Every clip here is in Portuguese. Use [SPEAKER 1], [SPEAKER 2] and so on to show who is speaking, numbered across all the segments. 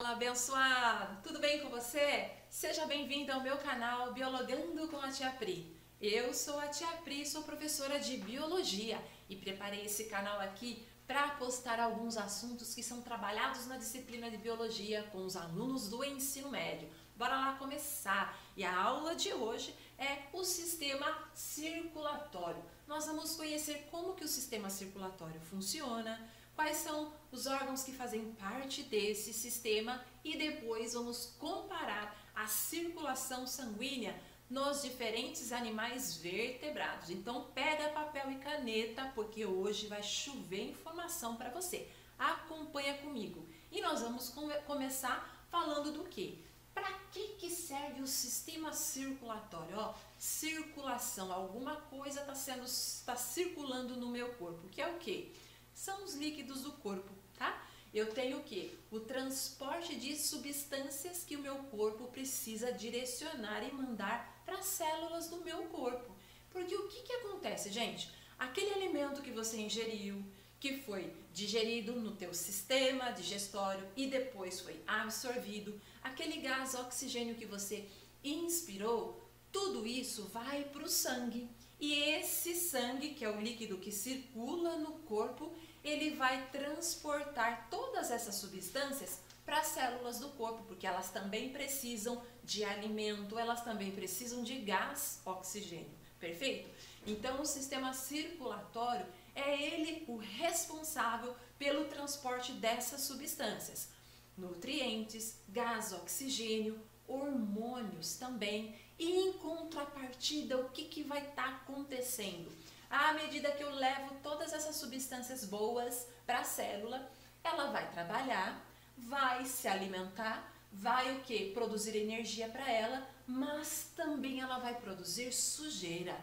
[SPEAKER 1] Olá, abençoado! Tudo bem com você? Seja bem-vindo ao meu canal Biologando com a Tia Pri. Eu sou a Tia Pri, sou professora de Biologia e preparei esse canal aqui para postar alguns assuntos que são trabalhados na disciplina de Biologia com os alunos do ensino médio. Bora lá começar! E a aula de hoje é o sistema circulatório. Nós vamos conhecer como que o sistema circulatório funciona, quais são os órgãos que fazem parte desse sistema e depois vamos comparar a circulação sanguínea nos diferentes animais vertebrados. Então pega papel e caneta porque hoje vai chover informação para você. Acompanha comigo. E nós vamos começar falando do quê? Para que serve o sistema circulatório? Ó, circulação, alguma coisa está circulando no meu corpo, que é o quê? São os líquidos do corpo, tá? Eu tenho o quê? O transporte de substâncias que o meu corpo precisa direcionar e mandar para as células do meu corpo. Porque o que acontece, gente? Aquele alimento que você ingeriu, que foi digerido no teu sistema digestório e depois foi absorvido, aquele gás oxigênio que você inspirou, tudo isso vai para o sangue. E esse sangue, que é o líquido que circula no corpo, ele vai transportar todas essas substâncias para as células do corpo, porque elas também precisam de alimento, elas também precisam de gás oxigênio, perfeito? Então o sistema circulatório é ele o responsável pelo transporte dessas substâncias, nutrientes, gás oxigênio, hormônios também. E em contrapartida, o que vai estar acontecendo? À medida que eu levo todas essas substâncias boas para a célula, ela vai trabalhar, vai se alimentar, vai o que? Produzir energia para ela, mas também ela vai produzir sujeira,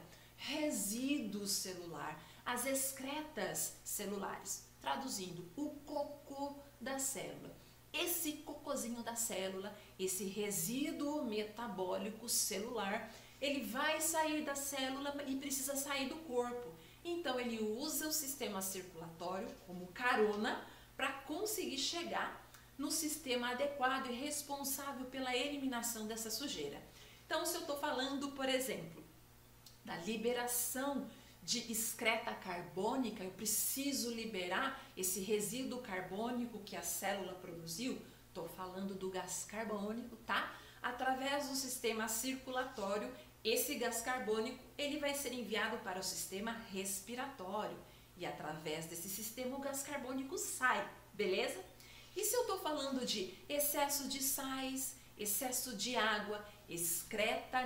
[SPEAKER 1] resíduo celular, as excretas celulares, traduzindo, o cocô da célula. Esse cocôzinho da célula, esse resíduo metabólico celular, ele vai sair da célula e precisa sair do corpo. Então ele usa o sistema circulatório como carona para conseguir chegar no sistema adequado e responsável pela eliminação dessa sujeira. Então, se eu estou falando, por exemplo, da liberação de excreta carbônica, eu preciso liberar esse resíduo carbônico que a célula produziu, estou falando do gás carbônico, tá? Através do sistema circulatório, esse gás carbônico ele vai ser enviado para o sistema respiratório e através desse sistema o gás carbônico sai, beleza? E se eu estou falando de excesso de sais, excesso de água, excreta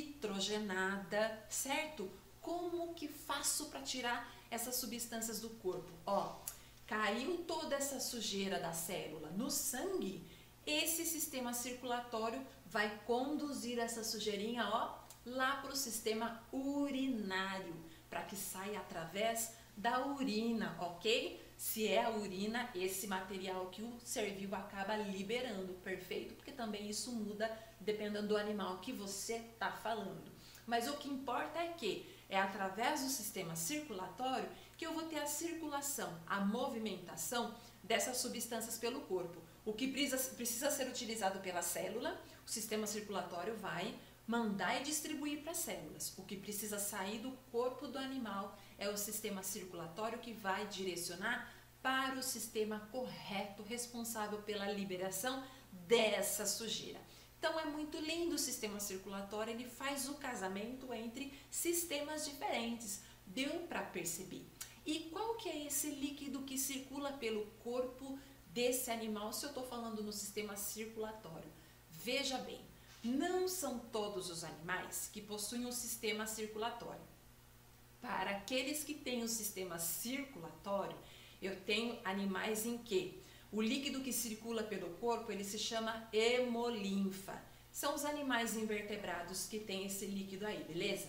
[SPEAKER 1] nitrogenada, certo? Como que faço para tirar essas substâncias do corpo? Ó, caiu toda essa sujeira da célula no sangue, esse sistema circulatório vai conduzir essa sujeirinha, ó, lá para o sistema urinário, para que saia através da urina, ok? Se é a urina, esse material que o ser vivo acaba liberando, perfeito? Porque também isso muda dependendo do animal que você está falando. Mas o que importa é que é através do sistema circulatório que eu vou ter a circulação, a movimentação dessas substâncias pelo corpo. O que precisa ser utilizado pela célula, o sistema circulatório vai mandar e distribuir para as células. O que precisa sair do corpo do animal é o sistema circulatório que vai direcionar para o sistema correto responsável pela liberação dessa sujeira. Então é muito lindo o sistema circulatório, ele faz o casamento entre sistemas diferentes, deu para perceber. E qual que é esse líquido que circula pelo corpo desse animal se eu estou falando no sistema circulatório? Veja bem, não são todos os animais que possuem um sistema circulatório. Para aqueles que têm o sistema circulatório, eu tenho animais em que o líquido que circula pelo corpo, ele se chama hemolinfa. São os animais invertebrados que têm esse líquido aí, beleza?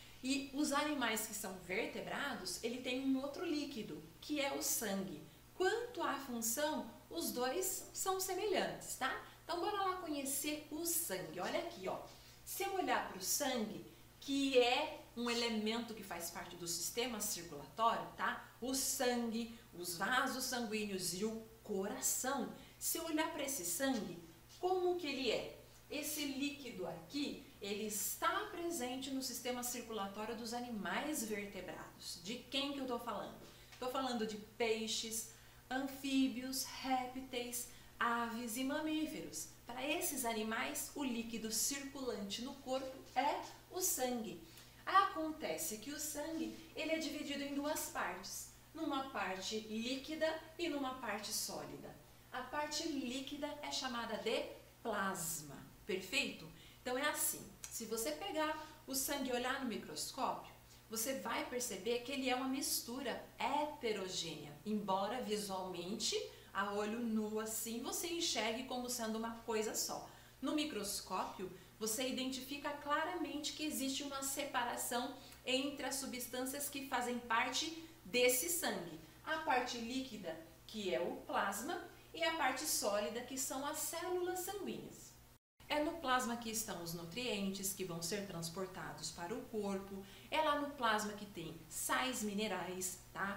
[SPEAKER 1] E os animais que são vertebrados, ele tem um outro líquido, que é o sangue. Quanto à função, os dois são semelhantes, tá? Então, bora lá conhecer o sangue. Olha aqui, ó. Se eu olhar para o sangue, que é um elemento que faz parte do sistema circulatório, tá? O sangue, os vasos sanguíneos e o coração Se eu olhar para esse sangue, como que ele é? Esse líquido aqui, ele está presente no sistema circulatório dos animais vertebrados. De quem que eu estou falando? Estou falando de peixes, anfíbios, répteis, aves e mamíferos. Para esses animais, o líquido circulante no corpo é o sangue. Acontece que o sangue ele é dividido em duas partes, numa parte líquida e numa parte sólida. A parte líquida é chamada de plasma, perfeito? Então é assim, se você pegar o sangue e olhar no microscópio, você vai perceber que ele é uma mistura heterogênea, embora visualmente, a olho nu assim, você enxergue como sendo uma coisa só. No microscópio, você identifica claramente que existe uma separação entre as substâncias que fazem parte desse sangue. A parte líquida, que é o plasma, e a parte sólida, que são as células sanguíneas. É no plasma que estão os nutrientes que vão ser transportados para o corpo. É lá no plasma que tem sais minerais, tá?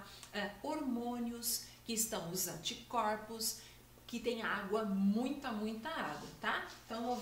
[SPEAKER 1] Hormônios, que estão os anticorpos, que tem água, muita água, tá? Então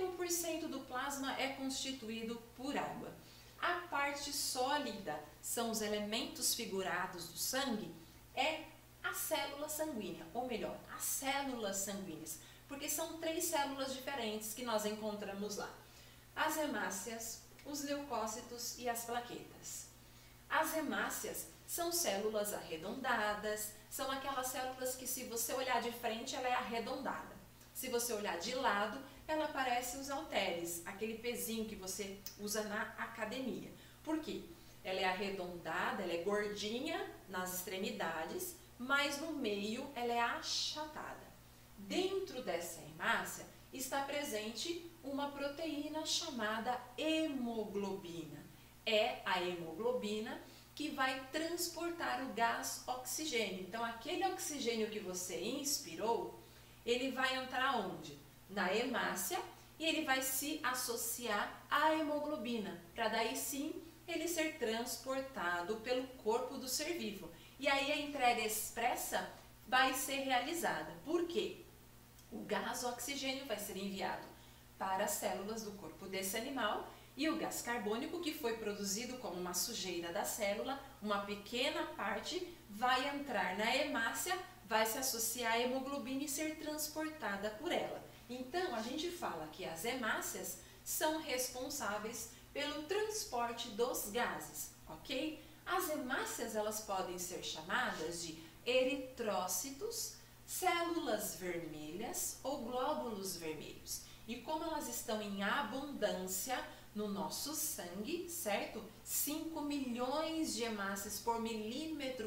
[SPEAKER 1] 91% do plasma é constituído por água. A parte sólida são os elementos figurados do sangue, é a célula sanguínea, ou melhor, as células sanguíneas, porque são 3 células diferentes que nós encontramos lá. As hemácias, os leucócitos e as plaquetas. As hemácias são células arredondadas, são aquelas células que se você olhar de frente ela é arredondada. Se você olhar de lado, ela parece os halteres, aquele pezinho que você usa na academia. Por quê? Ela é arredondada, ela é gordinha nas extremidades, mas no meio ela é achatada. Dentro dessa hemácia está presente uma proteína chamada hemoglobina. É a hemoglobina que vai transportar o gás oxigênio. Então, aquele oxigênio que você inspirou, ele vai entrar onde? Na hemácia e ele vai se associar à hemoglobina, para daí sim ele ser transportado pelo corpo do ser vivo. E aí a entrega expressa vai ser realizada. Por quê? O gás oxigênio vai ser enviado para as células do corpo desse animal e o gás carbônico, que foi produzido como uma sujeira da célula, uma pequena parte vai entrar na hemácia, vai se associar à hemoglobina e ser transportada por ela. Então, a gente fala que as hemácias são responsáveis pelo transporte dos gases, ok? As hemácias, elas podem ser chamadas de eritrócitos, células vermelhas ou glóbulos vermelhos. E como elas estão em abundância no nosso sangue, certo? 5 milhões de hemácias por milímetro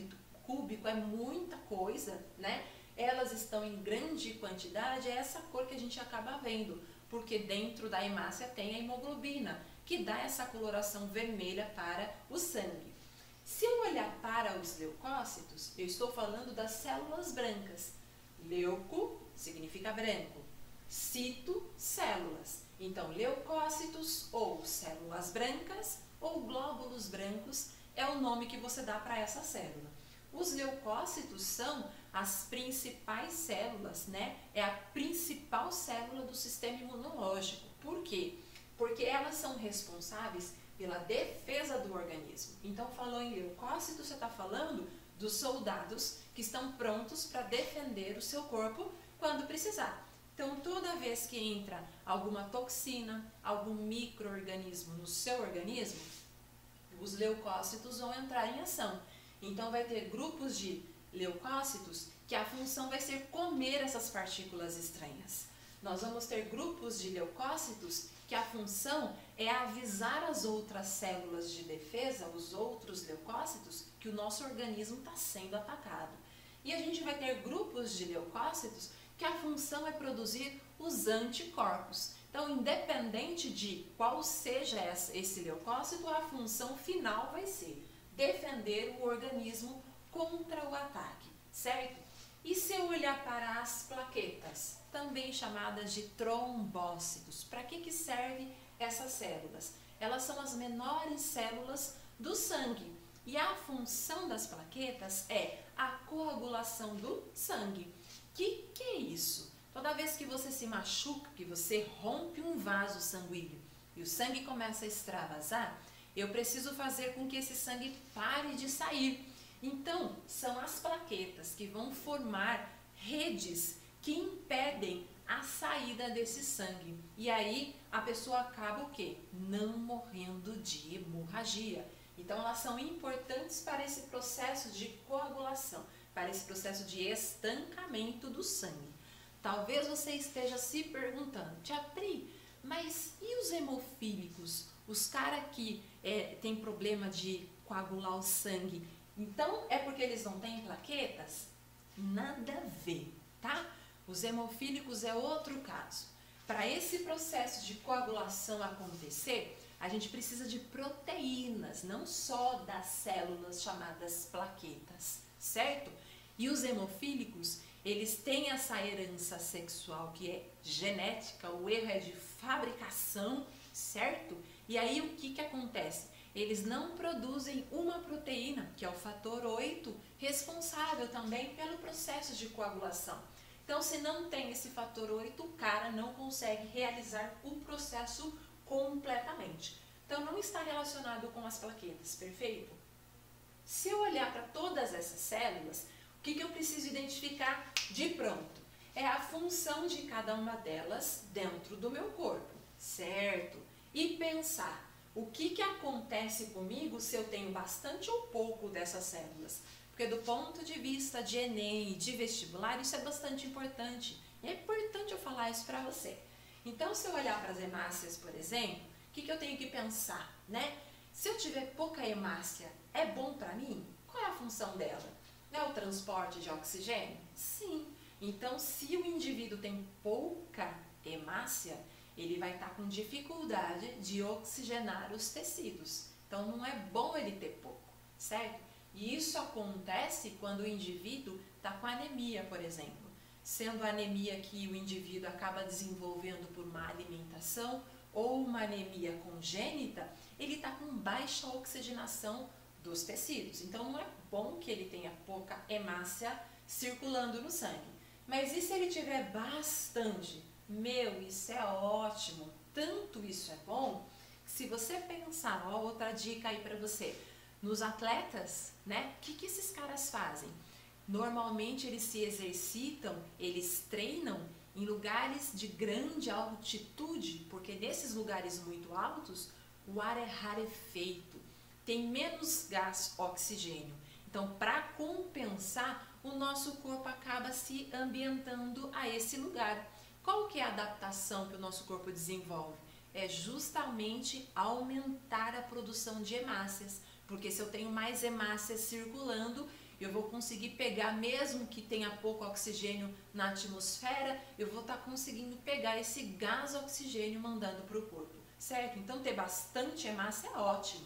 [SPEAKER 1] cúbico é muita coisa, né? Elas estão em grande quantidade, é essa cor que a gente acaba vendo, porque dentro da hemácia tem a hemoglobina, que dá essa coloração vermelha para o sangue. Se eu olhar para os leucócitos, eu estou falando das células brancas. Leuco significa branco, cito, células. Então, leucócitos ou células brancas ou glóbulos brancos é o nome que você dá para essa célula. Os leucócitos são as principais células, né? É a principal célula do sistema imunológico. Por quê? Porque elas são responsáveis pela defesa do organismo. Então, falou em leucócitos, você está falando dos soldados que estão prontos para defender o seu corpo quando precisar. Então, toda vez que entra alguma toxina, algum micro-organismo no seu organismo, os leucócitos vão entrar em ação. Então, vai ter grupos de leucócitos que a função vai ser comer essas partículas estranhas. Nós vamos ter grupos de leucócitos que a função é avisar as outras células de defesa, os outros leucócitos, que o nosso organismo está sendo atacado. E a gente vai ter grupos de leucócitos que a função é produzir os anticorpos. Então, independente de qual seja esse leucócito, a função final vai ser defender o organismo contra o ataque, certo? E se eu olhar para as plaquetas, também chamadas de trombócitos, para que servem essas células? Elas são as menores células do sangue e a função das plaquetas é a coagulação do sangue. Que é isso? Toda vez que você se machuca, que você rompe um vaso sanguíneo e o sangue começa a extravasar, eu preciso fazer com que esse sangue pare de sair. Então, são as plaquetas que vão formar redes que impedem a saída desse sangue. E aí a pessoa acaba o quê? Não morrendo de hemorragia. Então elas são importantes para esse processo de coagulação, para esse processo de estancamento do sangue. Talvez você esteja se perguntando, Tia Pri, mas e os hemofílicos? Os caras que têm problema de coagular o sangue, então é porque eles não têm plaquetas? Nada a ver, tá? Os hemofílicos é outro caso. Para esse processo de coagulação acontecer, a gente precisa de proteínas, não só das células chamadas plaquetas, certo? E os hemofílicos, eles têm essa herança sexual que é genética, o erro é de fabricação, certo? E aí o que acontece? Eles não produzem uma proteína, que é o fator 8, responsável também pelo processo de coagulação. Então, se não tem esse fator 8, o cara não consegue realizar o processo completamente. Então, não está relacionado com as plaquetas, perfeito? Se eu olhar para todas essas células, o que eu preciso identificar de pronto? É a função de cada uma delas dentro do meu corpo, certo? E pensar, o que acontece comigo se eu tenho bastante ou pouco dessas células? Porque do ponto de vista de Enem e de vestibular, isso é bastante importante. E é importante eu falar isso para você. Então, se eu olhar para as hemácias, por exemplo, o que eu tenho que pensar, né? Se eu tiver pouca hemácia, é bom para mim? Qual é a função dela? É o transporte de oxigênio? Sim. Então, se o indivíduo tem pouca hemácia, ele vai estar com dificuldade de oxigenar os tecidos. Então, não é bom ele ter pouco, certo? E isso acontece quando o indivíduo está com anemia, por exemplo. Sendo a anemia que o indivíduo acaba desenvolvendo por má alimentação ou uma anemia congênita, ele está com baixa oxigenação dos tecidos. Então, não é bom que ele tenha pouca hemácia circulando no sangue. Mas e se ele tiver bastante? Meu, isso é ótimo. Tanto isso é bom, que se você pensar, ó, outra dica aí para você. Nos atletas, né? O que esses caras fazem? Normalmente eles se exercitam, eles treinam em lugares de grande altitude, porque nesses lugares muito altos o ar é rarefeito, tem menos gás oxigênio. Então, para compensar, o nosso corpo acaba se ambientando a esse lugar. Qual que é a adaptação que o nosso corpo desenvolve? É justamente aumentar a produção de hemácias. Porque se eu tenho mais hemácias circulando, eu vou conseguir pegar, mesmo que tenha pouco oxigênio na atmosfera, eu vou estar conseguindo pegar esse gás oxigênio mandando para o corpo, certo? Então, ter bastante hemácia é ótimo.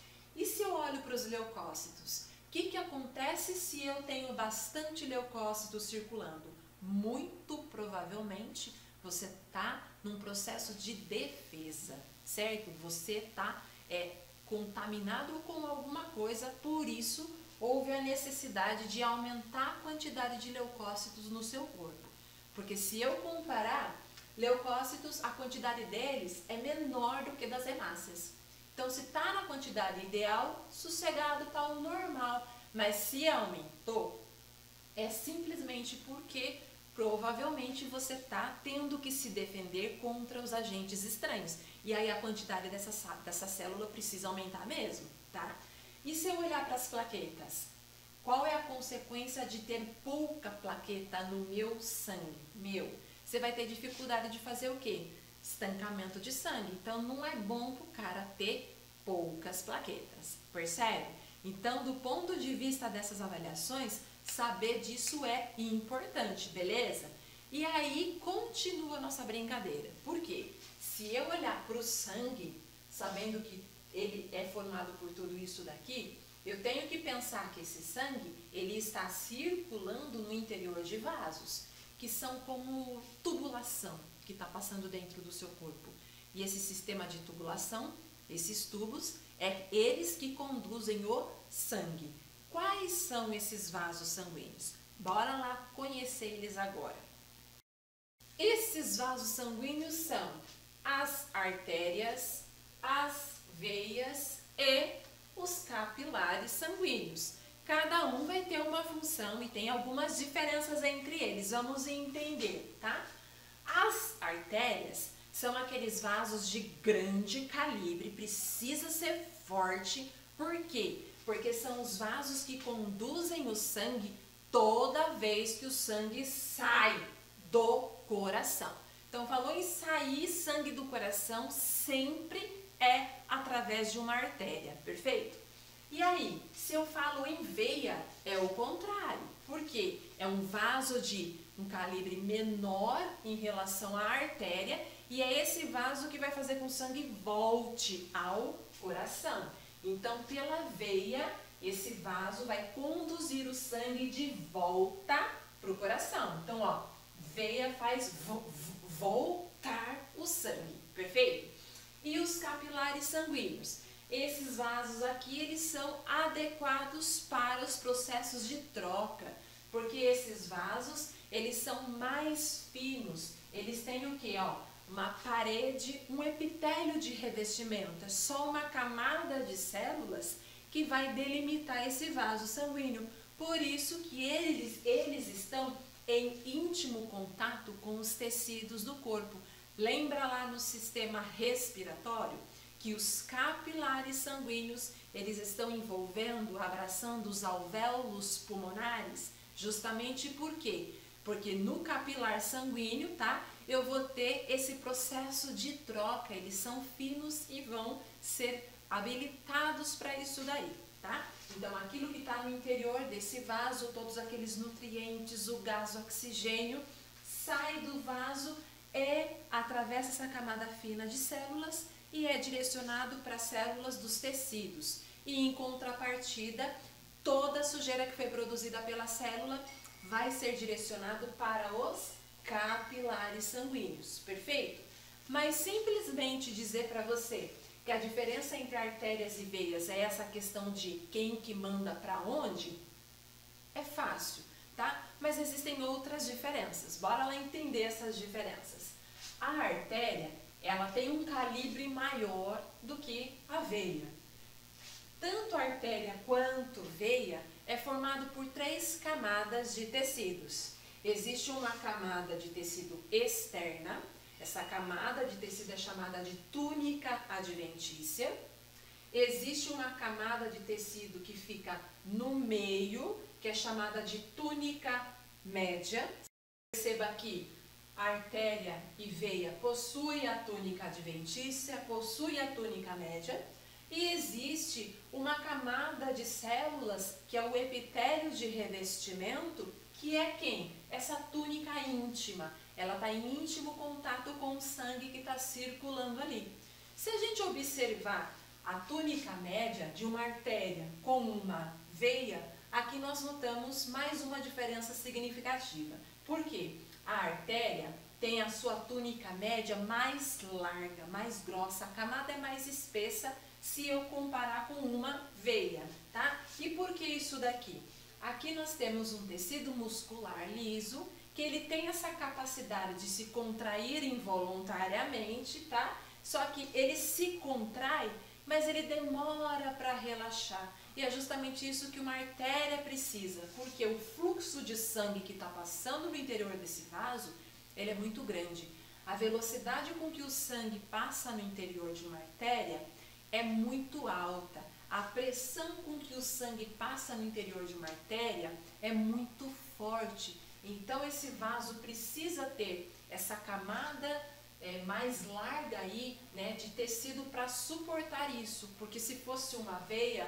[SPEAKER 1] E se eu olho para os leucócitos? O que acontece se eu tenho bastante leucócitos circulando? Muito provavelmente você está num processo de defesa, certo? Você está contaminado com alguma coisa, por isso houve a necessidade de aumentar a quantidade de leucócitos no seu corpo. Porque se eu comparar, leucócitos, a quantidade deles é menor do que das hemácias. Então, se está na quantidade ideal, sossegado, está o normal. Mas se aumentou, é simplesmente porque provavelmente você está tendo que se defender contra os agentes estranhos. E aí a quantidade dessa célula precisa aumentar mesmo, tá? E se eu olhar para as plaquetas? Qual é a consequência de ter pouca plaqueta no meu sangue? Você vai ter dificuldade de fazer o quê? Estancamento de sangue. Então, não é bom para o cara ter poucas plaquetas, percebe? Então, do ponto de vista dessas avaliações, saber disso é importante, beleza? E aí, continua a nossa brincadeira. Por quê? Se eu olhar para o sangue, sabendo que ele é formado por tudo isso daqui, eu tenho que pensar que esse sangue, ele está circulando no interior de vasos, que são como tubulação, que está passando dentro do seu corpo. E esse sistema de tubulação, esses tubos, é eles que conduzem o sangue. Quais são esses vasos sanguíneos? Bora lá conhecer eles agora. Esses vasos sanguíneos são as artérias, as veias e os capilares sanguíneos. Cada um vai ter uma função e tem algumas diferenças entre eles. Vamos entender, tá? As artérias são aqueles vasos de grande calibre, precisa ser forte. Por quê? Porque são os vasos que conduzem o sangue toda vez que o sangue sai do coração. Então, falou em sair sangue do coração, sempre é através de uma artéria, perfeito? E aí, se eu falo em veia, é o contrário. Por quê? É um vaso de um calibre menor em relação à artéria e é esse vaso que vai fazer com que o sangue volte ao coração. Então, pela veia, esse vaso vai conduzir o sangue de volta para o coração. Então, ó, veia faz voltar o sangue, perfeito? E os capilares sanguíneos? Esses vasos aqui, eles são adequados para os processos de troca, porque esses vasos, eles são mais finos, eles têm o que, ó? Uma parede, um epitélio de revestimento, é só uma camada de células que vai delimitar esse vaso sanguíneo. Por isso que eles estão em íntimo contato com os tecidos do corpo. Lembra lá no sistema respiratório que os capilares sanguíneos, eles estão envolvendo, abraçando os alvéolos pulmonares, justamente por quê? Porque no capilar sanguíneo, tá? Eu vou ter esse processo de troca, eles são finos e vão ser habilitados para isso daí, tá? Então, aquilo que está no interior desse vaso, todos aqueles nutrientes, o gás, o oxigênio, sai do vaso, atravessa essa camada fina de células e é direcionado para as células dos tecidos. E em contrapartida, toda a sujeira que foi produzida pela célula vai ser direcionado para os capilares sanguíneos, perfeito? Mas simplesmente dizer para você que a diferença entre artérias e veias é essa questão de quem que manda para onde, é fácil, tá? Mas existem outras diferenças. Bora lá entender essas diferenças. A artéria, ela tem um calibre maior do que a veia. Tanto a artéria quanto veia é formado por 3 camadas de tecidos. Existe uma camada de tecido externa, essa camada de tecido é chamada de túnica adventícia. Existe uma camada de tecido que fica no meio, que é chamada de túnica média. Perceba que a artéria e veia possuem a túnica adventícia, possuem a túnica média. E existe uma camada de células, que é o epitélio de revestimento, que é quem? Essa túnica íntima. Ela está em íntimo contato com o sangue que está circulando ali. Se a gente observar a túnica média de uma artéria com uma veia, aqui nós notamos mais uma diferença significativa. Por quê? A artéria tem a sua túnica média mais larga, mais grossa, a camada é mais espessa se eu comparar com uma veia, tá? E por que isso daqui? Aqui nós temos um tecido muscular liso, que ele tem essa capacidade de se contrair involuntariamente, tá? Só que ele se contrai, mas ele demora para relaxar. E é justamente isso que uma artéria precisa, porque o fluxo de sangue que está passando no interior desse vaso, ele é muito grande. A velocidade com que o sangue passa no interior de uma artéria é muito alta. A pressão com que o sangue passa no interior de uma artéria é muito forte. Então, esse vaso precisa ter essa camada mais larga aí, né, de tecido para suportar isso. Porque se fosse uma veia,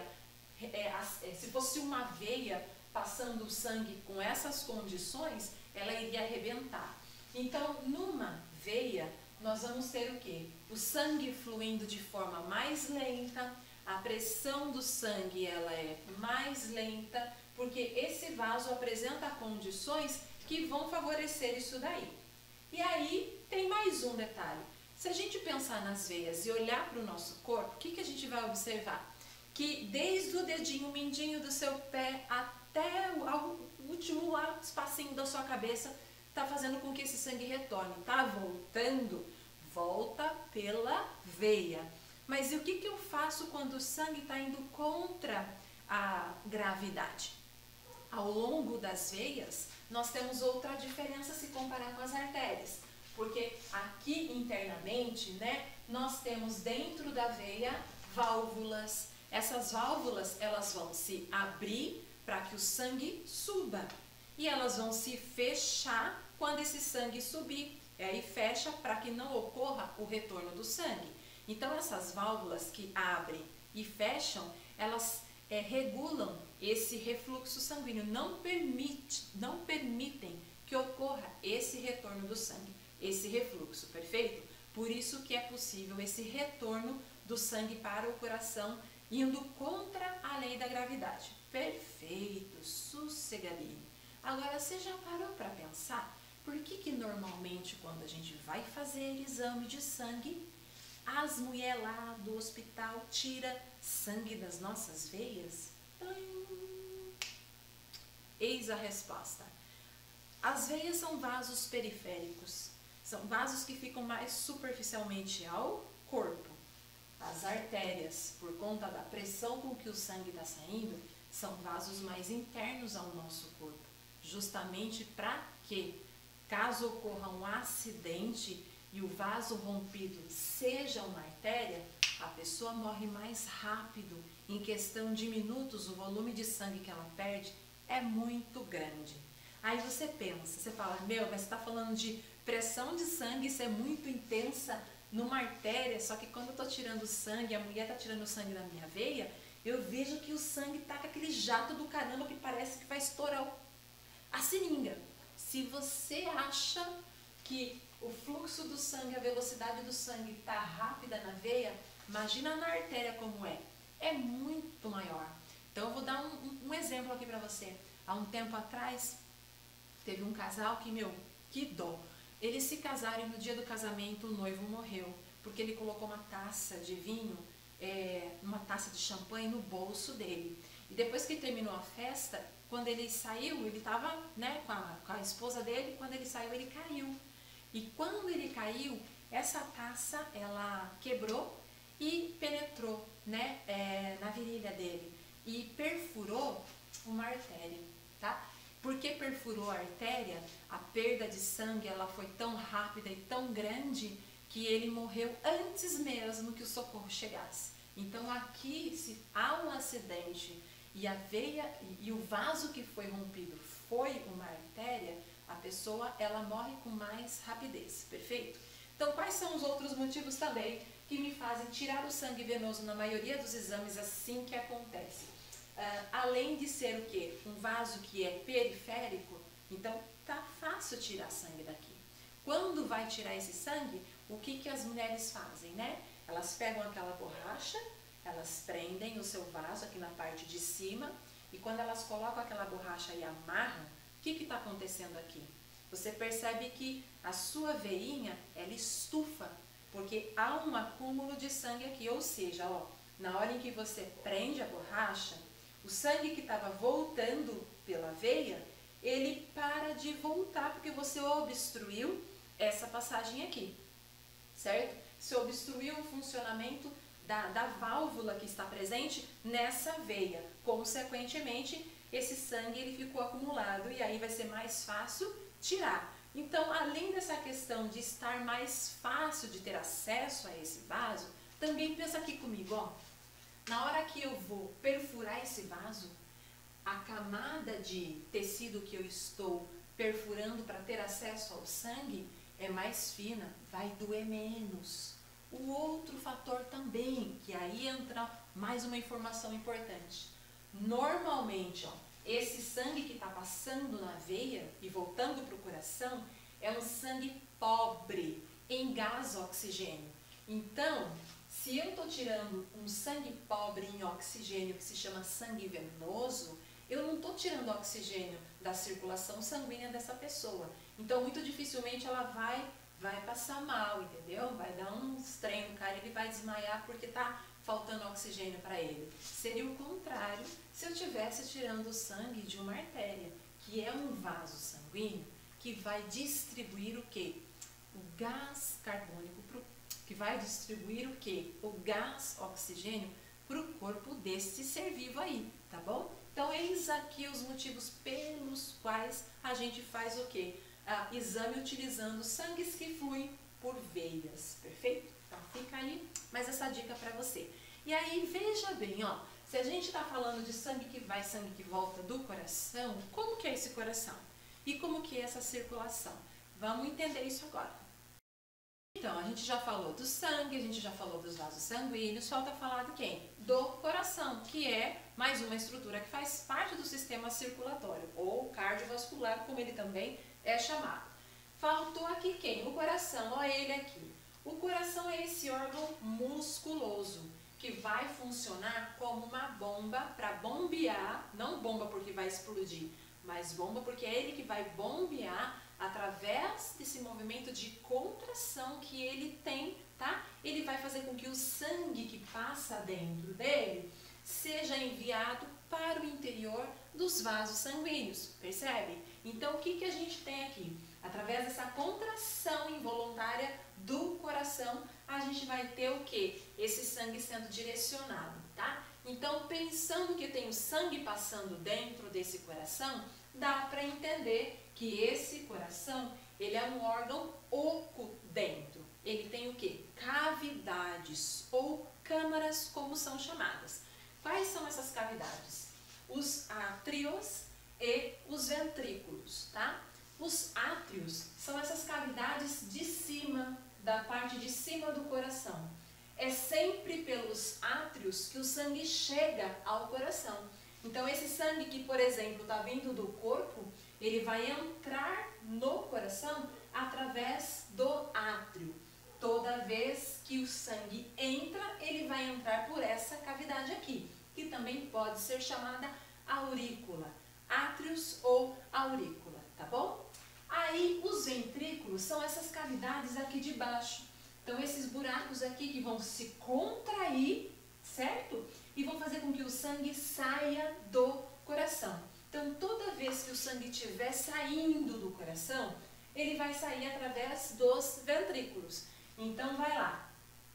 [SPEAKER 1] passando o sangue com essas condições, ela iria arrebentar. Então, numa veia, nós vamos ter o quê? O sangue fluindo de forma mais lenta, a pressão do sangue ela é mais lenta, porque esse vaso apresenta condições que vão favorecer isso daí. E aí tem mais um detalhe. Se a gente pensar nas veias e olhar para o nosso corpo, o que a gente vai observar? Que desde o dedinho mindinho do seu pé até o último espacinho da sua cabeça, está fazendo com que esse sangue retorne? Está voltando? Volta pela veia. Mas e o que eu faço quando o sangue está indo contra a gravidade? Ao longo das veias, nós temos outra diferença se comparar com as artérias. Porque aqui internamente, né, nós temos dentro da veia válvulas. Essas válvulas, elas vão se abrir para que o sangue suba. E elas vão se fechar quando esse sangue subir. E aí fecha para que não ocorra o retorno do sangue. Então essas válvulas que abrem e fecham, elas regulam esse refluxo sanguíneo, não permitem que ocorra esse retorno do sangue, esse refluxo, perfeito? Por isso que é possível esse retorno do sangue para o coração, indo contra a lei da gravidade. Perfeito, sossegadinho. Agora, você já parou para pensar por que normalmente quando a gente vai fazer exame de sangue, as mulheres lá do hospital tiram sangue das nossas veias? Eis a resposta. As veias são vasos periféricos, são vasos que ficam mais superficialmente ao corpo. As artérias, por conta da pressão com que o sangue está saindo, são vasos mais internos ao nosso corpo. Justamente para que, caso ocorra um acidente e o vaso rompido seja uma artéria, a pessoa morre mais rápido. Em questão de minutos, o volume de sangue que ela perde é muito grande. Aí você pensa, você fala, meu, mas você está falando de pressão de sangue, isso é muito intensa numa artéria, só que quando eu estou tirando sangue, a mulher está tirando sangue da minha veia, eu vejo que o sangue está com aquele jato do caramba que parece que vai estourar a seringa. Se você acha que o fluxo do sangue, a velocidade do sangue está rápida na veia, imagina na artéria como é. É muito maior. Então eu vou dar um exemplo aqui para você. Há um tempo atrás, teve um casal que, que dó. Eles se casaram e no dia do casamento o noivo morreu, porque ele colocou uma taça de vinho, uma taça de champanhe no bolso dele. E depois que terminou a festa, quando ele saiu, ele estava, né, com a esposa dele, quando ele saiu ele caiu. E quando ele caiu, essa taça ela quebrou e penetrou, né, na virilha dele e perfurou uma artéria, tá? Porque perfurou a artéria, a perda de sangue ela foi tão rápida e tão grande que ele morreu antes mesmo que o socorro chegasse. Então aqui, se há um acidente e a veia e o vaso que foi rompido foi uma artéria, a pessoa ela morre com mais rapidez, perfeito? Então quais são os outros motivos também que me fazem tirar o sangue venoso na maioria dos exames assim que acontece? Além de ser o quê? Um vaso que é periférico, então tá fácil tirar sangue daqui. Quando vai tirar esse sangue, o que as mulheres fazem, né? Elas pegam aquela borracha, elas prendem o seu vaso aqui na parte de cima e quando elas colocam aquela borracha e amarram, o que está acontecendo aqui? Você percebe que a sua veinha, ela estufa, porque há um acúmulo de sangue aqui, ou seja, ó, na hora em que você prende a borracha, o sangue que estava voltando pela veia, ele para de voltar, porque você obstruiu essa passagem aqui, certo? Você obstruiu o funcionamento da válvula que está presente nessa veia. Consequentemente, esse sangue ele ficou acumulado e aí vai ser mais fácil tirar. Então, além dessa questão de estar mais fácil de ter acesso a esse vaso, também pensa aqui comigo, ó. Na hora que eu vou perfurar esse vaso, a camada de tecido que eu estou perfurando para ter acesso ao sangue é mais fina, vai doer menos. O outro fator também, que aí entra mais uma informação importante. Normalmente, ó, esse sangue que está passando na veia e voltando para o coração é um sangue pobre em gás oxigênio. Então, se eu estou tirando um sangue pobre em oxigênio, que se chama sangue venoso, eu não estou tirando oxigênio da circulação sanguínea dessa pessoa. Então, muito dificilmente ela vai passar mal, entendeu? Vai dar uns trem no cara, ele vai desmaiar porque está faltando oxigênio para ele. Seria o contrário se eu estivesse tirando o sangue de uma artéria, que é um vaso sanguíneo que vai distribuir o quê? O gás carbônico, que vai distribuir o quê? O gás oxigênio para o corpo desse ser vivo aí, tá bom? Então, eis aqui os motivos pelos quais a gente faz o quê? Exame utilizando sangues que fluem por veias, perfeito? Então, fica aí mais essa dica para você. E aí, veja bem, ó, se a gente está falando de sangue que vai, sangue que volta do coração, como que é esse coração? E como que é essa circulação? Vamos entender isso agora. Então, a gente já falou do sangue, a gente já falou dos vasos sanguíneos, falta falar de quem? Do coração, que é mais uma estrutura que faz parte do sistema circulatório, ou cardiovascular, como ele também é chamado. Faltou aqui quem? O coração, olha ele aqui. O coração é esse órgão musculoso, que vai funcionar como uma bomba para bombear, não bomba porque vai explodir, mas bomba porque é ele que vai bombear através desse movimento de contração que ele tem, tá? Ele vai fazer com que o sangue que passa dentro dele seja enviado para o interior dos vasos sanguíneos, percebe? Então, o que a gente tem aqui? Através dessa contração involuntária do coração, a gente vai ter o quê? Esse sangue sendo direcionado, tá? Então, pensando que tem o sangue passando dentro desse coração, dá para entender que esse coração, ele é um órgão oco dentro. Ele tem o quê? Cavidades ou câmaras, como são chamadas. Quais são essas cavidades? Os átrios e os ventrículos, tá? Os átrios são essas cavidades de cima, da parte de cima do coração. É sempre pelos átrios que o sangue chega ao coração. Então, esse sangue que, por exemplo, está vindo do corpo, ele vai entrar no coração através do átrio. Toda vez que o sangue entra, ele vai entrar por essa cavidade aqui, que também pode ser chamada aurícula, átrios ou aurícula, tá bom? Aí, os ventrículos são essas cavidades aqui de baixo. Então, esses buracos aqui que vão se contrair, certo? E vão fazer com que o sangue saia do coração. Então, toda vez que o sangue estiver saindo do coração, ele vai sair através dos ventrículos. Então, vai lá.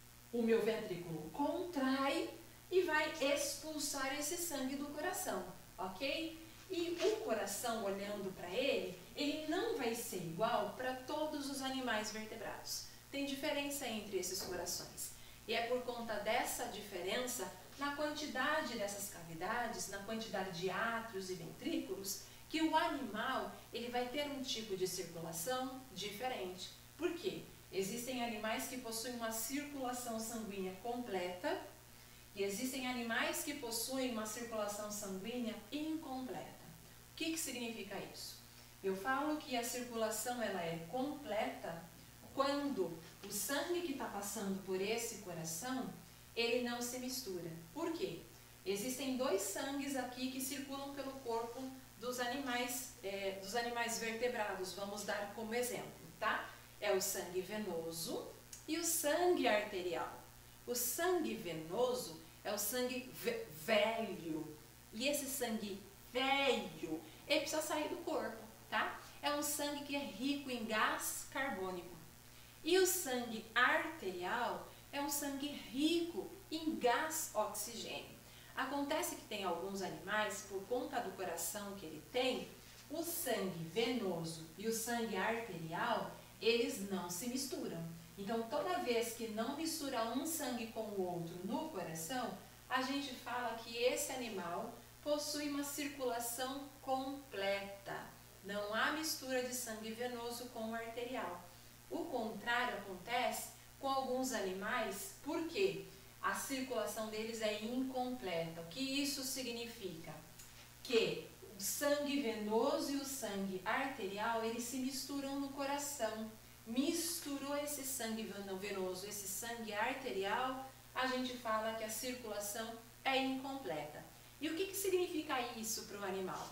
[SPEAKER 1] O meu ventrículo contrai e vai expulsar esse sangue do coração, ok? E o coração, olhando para ele não vai ser igual para todos os animais vertebrados. Tem diferença entre esses corações. E é por conta dessa diferença, na quantidade dessas cavidades, na quantidade de átrios e ventrículos, que o animal ele vai ter um tipo de circulação diferente. Por quê? Existem animais que possuem uma circulação sanguínea completa e existem animais que possuem uma circulação sanguínea incompleta. O que significa isso? Eu falo que a circulação ela é completa quando o sangue que está passando por esse coração, ele não se mistura. Por quê? Existem dois sangues aqui que circulam pelo corpo dos animais vertebrados. Vamos dar como exemplo, tá? É o sangue venoso e o sangue arterial. O sangue venoso é o sangue velho. E esse sangue velho, ele precisa sair do corpo, tá? É um sangue que é rico em gás carbônico. E o sangue arterial é um sangue rico em gás oxigênio. Acontece que tem alguns animais, por conta do coração que ele tem, o sangue venoso e o sangue arterial, eles não se misturam. Então, toda vez que não mistura um sangue com o outro no coração, a gente fala que esse animal possui uma circulação completa. Não há mistura de sangue venoso com o arterial. O contrário acontece com alguns animais, porque a circulação deles é incompleta. O que isso significa? Que o sangue venoso e o sangue arterial, eles se misturam no coração. Misturou esse sangue venoso, esse sangue arterial, a gente fala que a circulação é incompleta. E o que significa isso para o animal?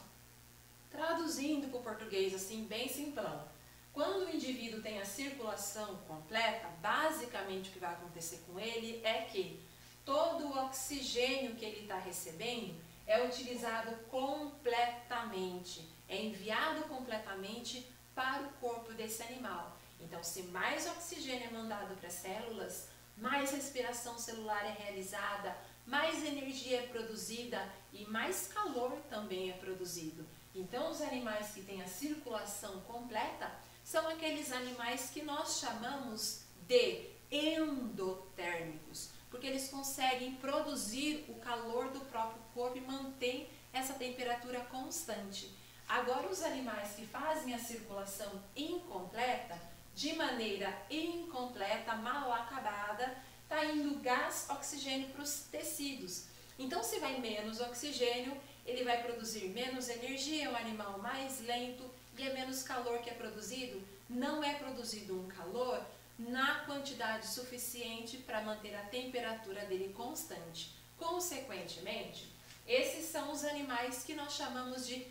[SPEAKER 1] Traduzindo para o português assim, bem simplão. Quando o indivíduo tem a circulação completa, basicamente o que vai acontecer com ele é que todo o oxigênio que ele está recebendo é utilizado completamente, é enviado completamente para o corpo desse animal. Então, se mais oxigênio é mandado para as células, mais respiração celular é realizada, mais energia é produzida e mais calor também é produzido. Então, os animais que têm a circulação completa são aqueles animais que nós chamamos de endotérmicos, porque eles conseguem produzir o calor do próprio corpo e mantém essa temperatura constante. Agora, os animais que fazem a circulação incompleta, de maneira incompleta, mal acabada, está indo gás, oxigênio para os tecidos. Então, se vai menos oxigênio, ele vai produzir menos energia, é um animal mais lento e é menos calor que é produzido. Não é produzido um calor na quantidade suficiente para manter a temperatura dele constante. Consequentemente, esses são os animais que nós chamamos de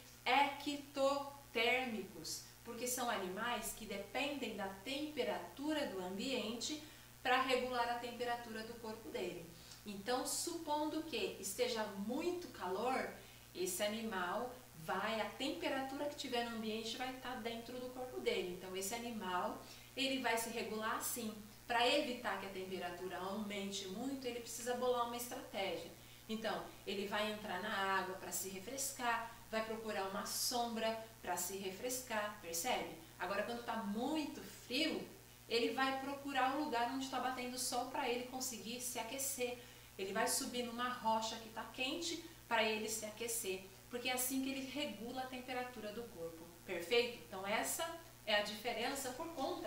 [SPEAKER 1] ectotérmicos, porque são animais que dependem da temperatura do ambiente para regular a temperatura do corpo dele. Então, supondo que esteja muito calor, esse animal a temperatura que tiver no ambiente vai estar dentro do corpo dele. Então, esse animal, ele vai se regular assim. Para evitar que a temperatura aumente muito, ele precisa bolar uma estratégia. Então, ele vai entrar na água para se refrescar, vai procurar uma sombra para se refrescar, percebe? Agora, quando está muito frio, ele vai procurar um lugar onde está batendo sol para ele conseguir se aquecer. Ele vai subir numa rocha que está quente para ele se aquecer, porque é assim que ele regula a temperatura do corpo, perfeito? Então, essa é a diferença por conta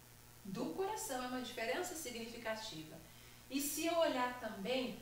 [SPEAKER 1] do coração, é uma diferença significativa. E se eu olhar também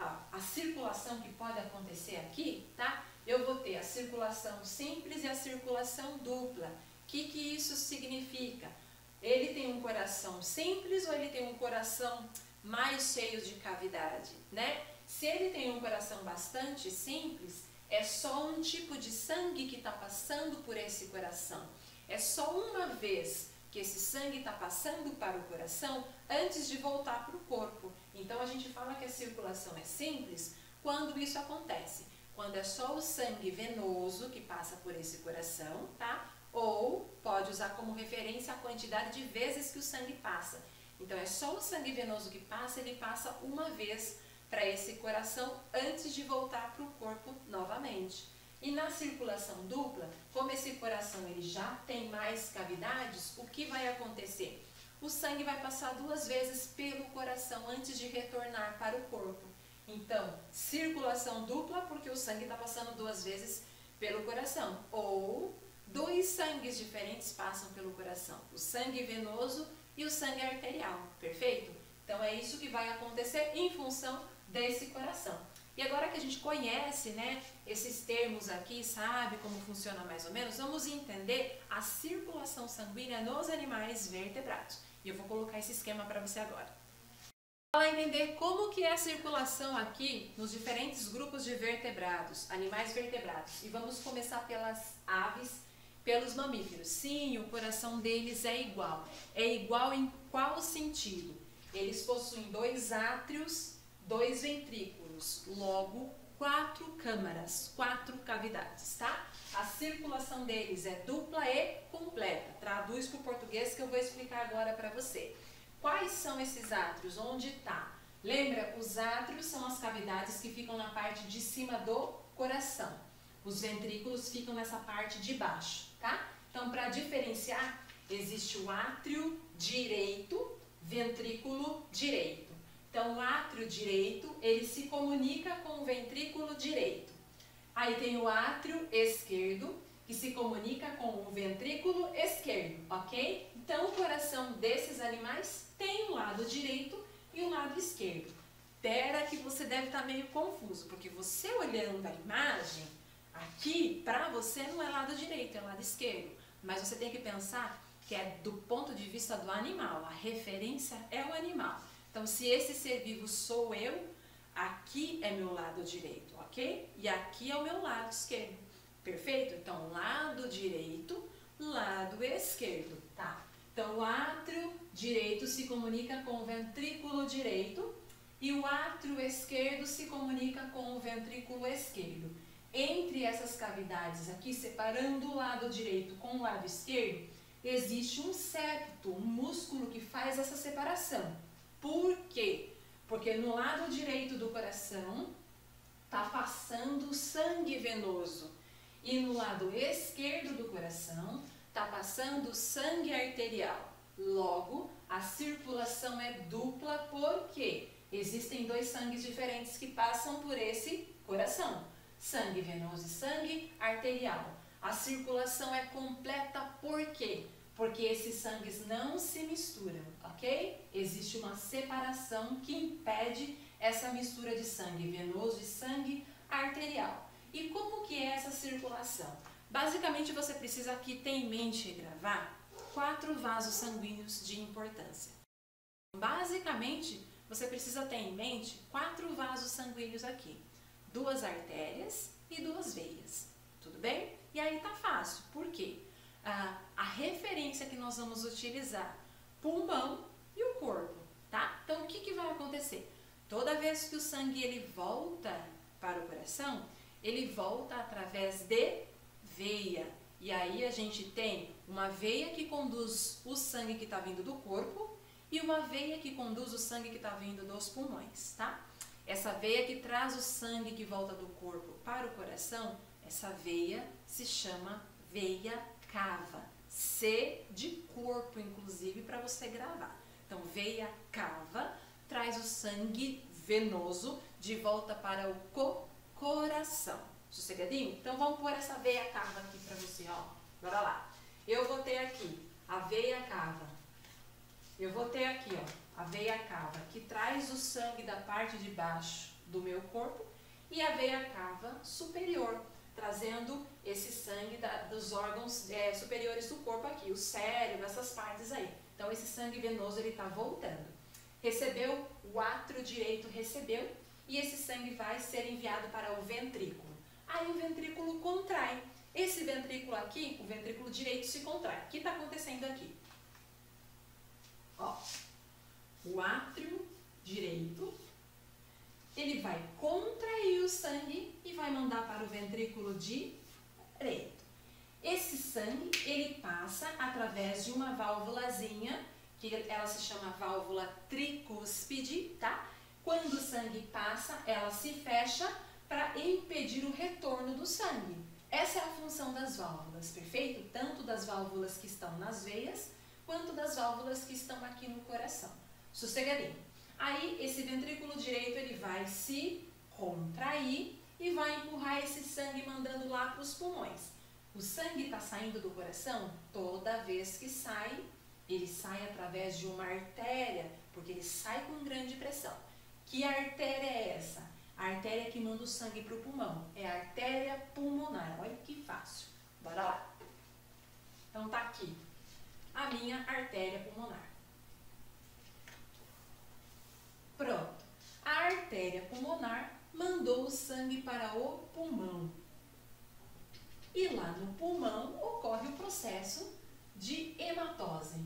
[SPEAKER 1] a circulação que pode acontecer aqui, tá? Eu vou ter a circulação simples e a circulação dupla. O que isso significa? Ele tem um coração simples ou ele tem um coração mais cheio de cavidade, né? Se ele tem um coração bastante simples, é só um tipo de sangue que está passando por esse coração. É só uma vez que esse sangue está passando para o coração antes de voltar para o corpo. Então, a gente fala que a circulação é simples quando isso acontece. Quando é só o sangue venoso que passa por esse coração, tá? Ou pode usar como referência a quantidade de vezes que o sangue passa. Então, é só o sangue venoso que passa, ele passa uma vez para esse coração antes de voltar para o corpo novamente. E na circulação dupla, como esse coração ele já tem mais cavidades, o que vai acontecer? O sangue vai passar 2 vezes pelo coração antes de retornar para o corpo. Então, circulação dupla porque o sangue está passando 2 vezes pelo coração. Ou 2 sangues diferentes passam pelo coração, o sangue venoso e o sangue arterial, perfeito? Então, é isso que vai acontecer em função desse coração. E agora que a gente conhece, né, esses termos aqui, sabe como funciona mais ou menos, vamos entender a circulação sanguínea nos animais vertebrados. E eu vou colocar esse esquema para você agora. Para entender como que é a circulação aqui nos diferentes grupos de vertebrados, animais vertebrados. E vamos começar pelas aves, pelos mamíferos. Sim, o coração deles é igual. É igual em qual sentido? Eles possuem 2 átrios, 2 ventrículos, logo 4 câmaras, 4 cavidades, tá? A circulação deles é dupla e completa. Traduz para o português que eu vou explicar agora para você. Quais são esses átrios? Onde está? Lembra, os átrios são as cavidades que ficam na parte de cima do coração. Os ventrículos ficam nessa parte de baixo, tá? Então, para diferenciar, existe o átrio direito, ventrículo direito. Então, o átrio direito, ele se comunica com o ventrículo direito. Aí tem o átrio esquerdo, que se comunica com o ventrículo esquerdo, ok? Então, o coração desses animais tem um lado direito e um lado esquerdo. Pera que você deve estar meio confuso, porque você olhando a imagem, aqui, para você não é lado direito, é lado esquerdo. Mas você tem que pensar que é do ponto de vista do animal, a referência é o animal. Então, se esse ser vivo sou eu, aqui é meu lado direito, ok? E aqui é o meu lado esquerdo, perfeito? Então, lado direito, lado esquerdo, tá? Então, o átrio direito se comunica com o ventrículo direito e o átrio esquerdo se comunica com o ventrículo esquerdo. Entre essas cavidades aqui, separando o lado direito com o lado esquerdo, existe um septo, um músculo que faz essa separação. Por quê? Porque no lado direito do coração está passando sangue venoso e no lado esquerdo do coração está passando sangue arterial. Logo, a circulação é dupla porque existem dois sangues diferentes que passam por esse coração. Sangue venoso e sangue arterial. A circulação é completa por quê? Porque esses sangues não se misturam, ok? Existe uma separação que impede essa mistura de sangue venoso e sangue arterial. E como que é essa circulação? Basicamente você precisa aqui ter em mente e gravar 4 vasos sanguíneos de importância. Basicamente você precisa ter em mente 4 vasos sanguíneos aqui. 2 artérias e 2 veias, tudo bem? E aí tá fácil, por quê? A referência que nós vamos utilizar, pulmão e o corpo, tá? Então o que vai acontecer? Toda vez que o sangue ele volta para o coração, ele volta através de veia. E aí a gente tem uma veia que conduz o sangue que está vindo do corpo e uma veia que conduz o sangue que está vindo dos pulmões, tá? Essa veia que traz o sangue que volta do corpo para o coração, essa veia se chama veia cava. C de corpo, inclusive, para você gravar. Então, veia cava traz o sangue venoso de volta para o coração. Sossegadinho? Então, vamos pôr essa veia cava aqui para você, ó. Bora lá. Eu vou ter aqui a veia cava. Eu vou ter aqui, ó, a veia cava, que traz o sangue da parte de baixo do meu corpo, e a veia cava superior, trazendo esse sangue dos órgãos superiores do corpo aqui, o cérebro, essas partes aí. Então, esse sangue venoso, ele está voltando. Recebeu, o átrio direito recebeu, e esse sangue vai ser enviado para o ventrículo. Aí o ventrículo contrai. Esse ventrículo aqui, o ventrículo direito se contrai. O que está acontecendo aqui? Ó, o átrio direito, ele vai contrair o sangue e vai mandar para o ventrículo direito. Esse sangue, ele passa através de uma válvulazinha, que ela se chama válvula tricúspide, tá? Quando o sangue passa, ela se fecha para impedir o retorno do sangue. Essa é a função das válvulas, perfeito? Tanto das válvulas que estão nas veias, quanto das válvulas que estão aqui no coração. Sossegadinho. Aí, esse ventrículo direito, ele vai se contrair e vai empurrar esse sangue mandando lá para os pulmões. O sangue está saindo do coração? Toda vez que sai, ele sai através de uma artéria, porque ele sai com grande pressão. Que artéria é essa? A artéria que manda o sangue para o pulmão. É a artéria pulmonar. Olha que fácil. Bora lá. Então tá aqui a minha artéria pulmonar. Pronto. A artéria pulmonar mandou o sangue para o pulmão. E lá no pulmão ocorre o processo de hematose.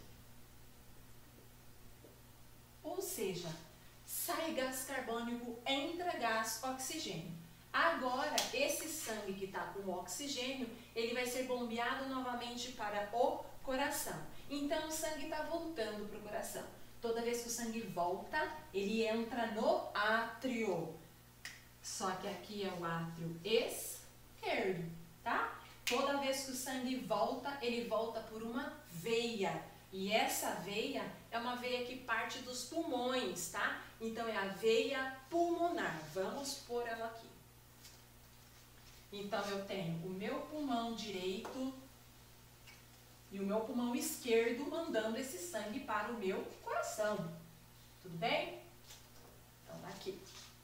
[SPEAKER 1] Ou seja, sai gás carbônico, entra gás oxigênio. Agora, esse sangue que está com oxigênio, ele vai ser bombeado novamente para o coração. Então, o sangue está voltando para o coração. Toda vez que o sangue volta, ele entra no átrio. Só que aqui é o átrio esquerdo, tá? Toda vez que o sangue volta, ele volta por uma veia. E essa veia é uma veia que parte dos pulmões, tá? Então, é a veia pulmonar. Vamos pôr ela aqui. Então, eu tenho o meu pulmão direito e o meu pulmão esquerdo mandando esse sangue para o meu coração. Tudo bem? Então, aqui.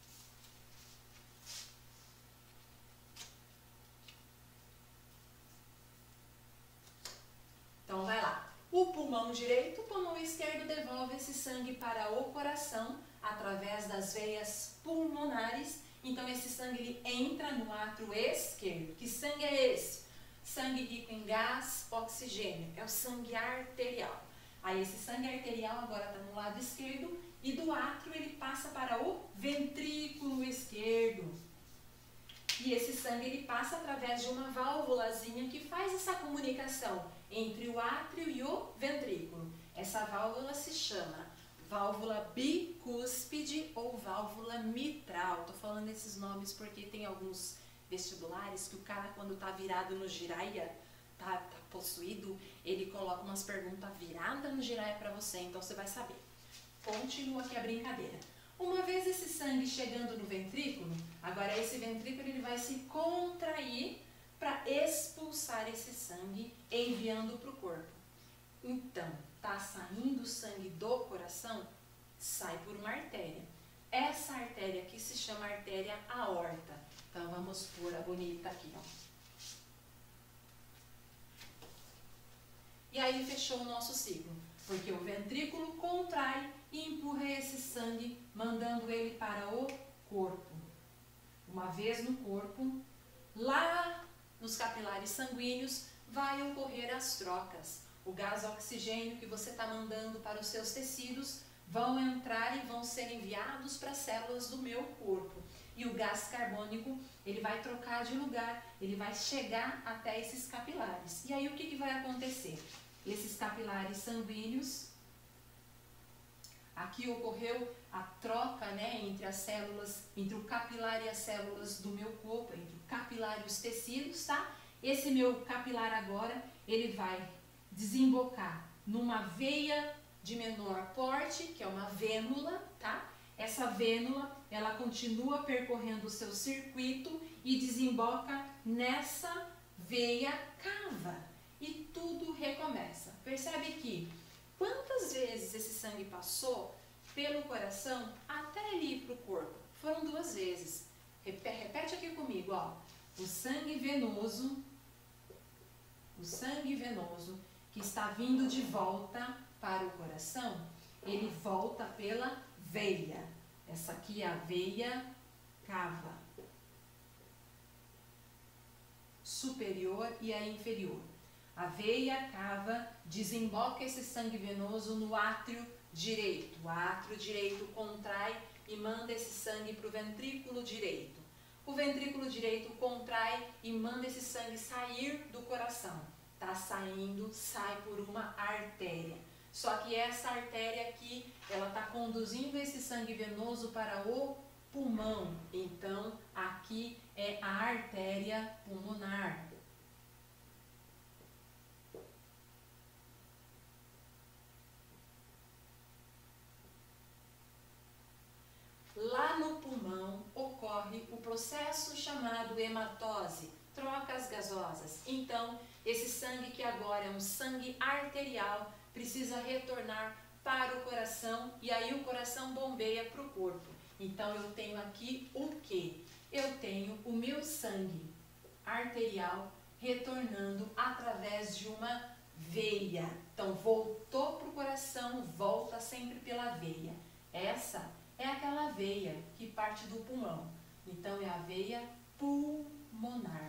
[SPEAKER 1] Então, vai lá. O pulmão direito, o pulmão esquerdo devolve esse sangue para o coração através das veias pulmonares. Então, esse sangue ele entra no átrio esquerdo. Que sangue é esse? Sangue rico em gás, oxigênio. É o sangue arterial. Aí, esse sangue arterial agora está no lado esquerdo e do átrio ele passa para o ventrículo esquerdo. E esse sangue ele passa através de uma válvulazinha que faz essa comunicação entre o átrio e o ventrículo. Essa válvula se chama válvula bicúspide ou válvula mitral. Tô falando esses nomes porque tem alguns vestibulares que o cara, quando tá virado no giraia, tá possuído, ele coloca umas perguntas viradas no giraia para você, então você vai saber. Continua aqui a brincadeira. Uma vez esse sangue chegando no ventrículo, agora esse ventrículo ele vai se contrair para expulsar esse sangue, enviando para o corpo. Então, tá saindo sangue do coração, sai por uma artéria. Essa artéria aqui se chama artéria aorta. Então, vamos pôr a bonita aqui, ó. E aí fechou o nosso ciclo, porque o ventrículo contrai e empurra esse sangue, mandando ele para o corpo. Uma vez no corpo, lá nos capilares sanguíneos, vai ocorrer as trocas. O gás oxigênio que você está mandando para os seus tecidos vão entrar e vão ser enviados para as células do meu corpo. E o gás carbônico, ele vai trocar de lugar, ele vai chegar até esses capilares. E aí o que vai acontecer? Esses capilares sanguíneos, aqui ocorreu a troca, né, entre as células, entre o capilar e as células do meu corpo, entre o capilar e os tecidos, tá? Esse meu capilar agora, ele vai desembocar numa veia de menor porte, que é uma vênula, tá? Essa vênula, ela continua percorrendo o seu circuito e desemboca nessa veia cava. E tudo recomeça. Percebe que quantas vezes esse sangue passou pelo coração até ele ir para o corpo? Foram 2 vezes. Repete aqui comigo, ó. O sangue venoso que está vindo de volta para o coração, ele volta pela veia. Essa aqui é a veia cava superior e a inferior. A veia cava, desemboca esse sangue venoso no átrio direito. O átrio direito contrai e manda esse sangue para o ventrículo direito. O ventrículo direito contrai e manda esse sangue sair do coração. Tá saindo, sai por uma artéria. Só que essa artéria aqui, ela tá conduzindo esse sangue venoso para o pulmão. Então, aqui é a artéria pulmonar. Lá no pulmão ocorre o processo chamado hematose, trocas gasosas. Então, esse sangue que agora é um sangue arterial precisa retornar para o coração e aí o coração bombeia para o corpo. Então, eu tenho aqui o quê? Eu tenho o meu sangue arterial retornando através de uma veia. Então, voltou para o coração, volta sempre pela veia. Essa é aquela veia que parte do pulmão. Então, é a veia pulmonar.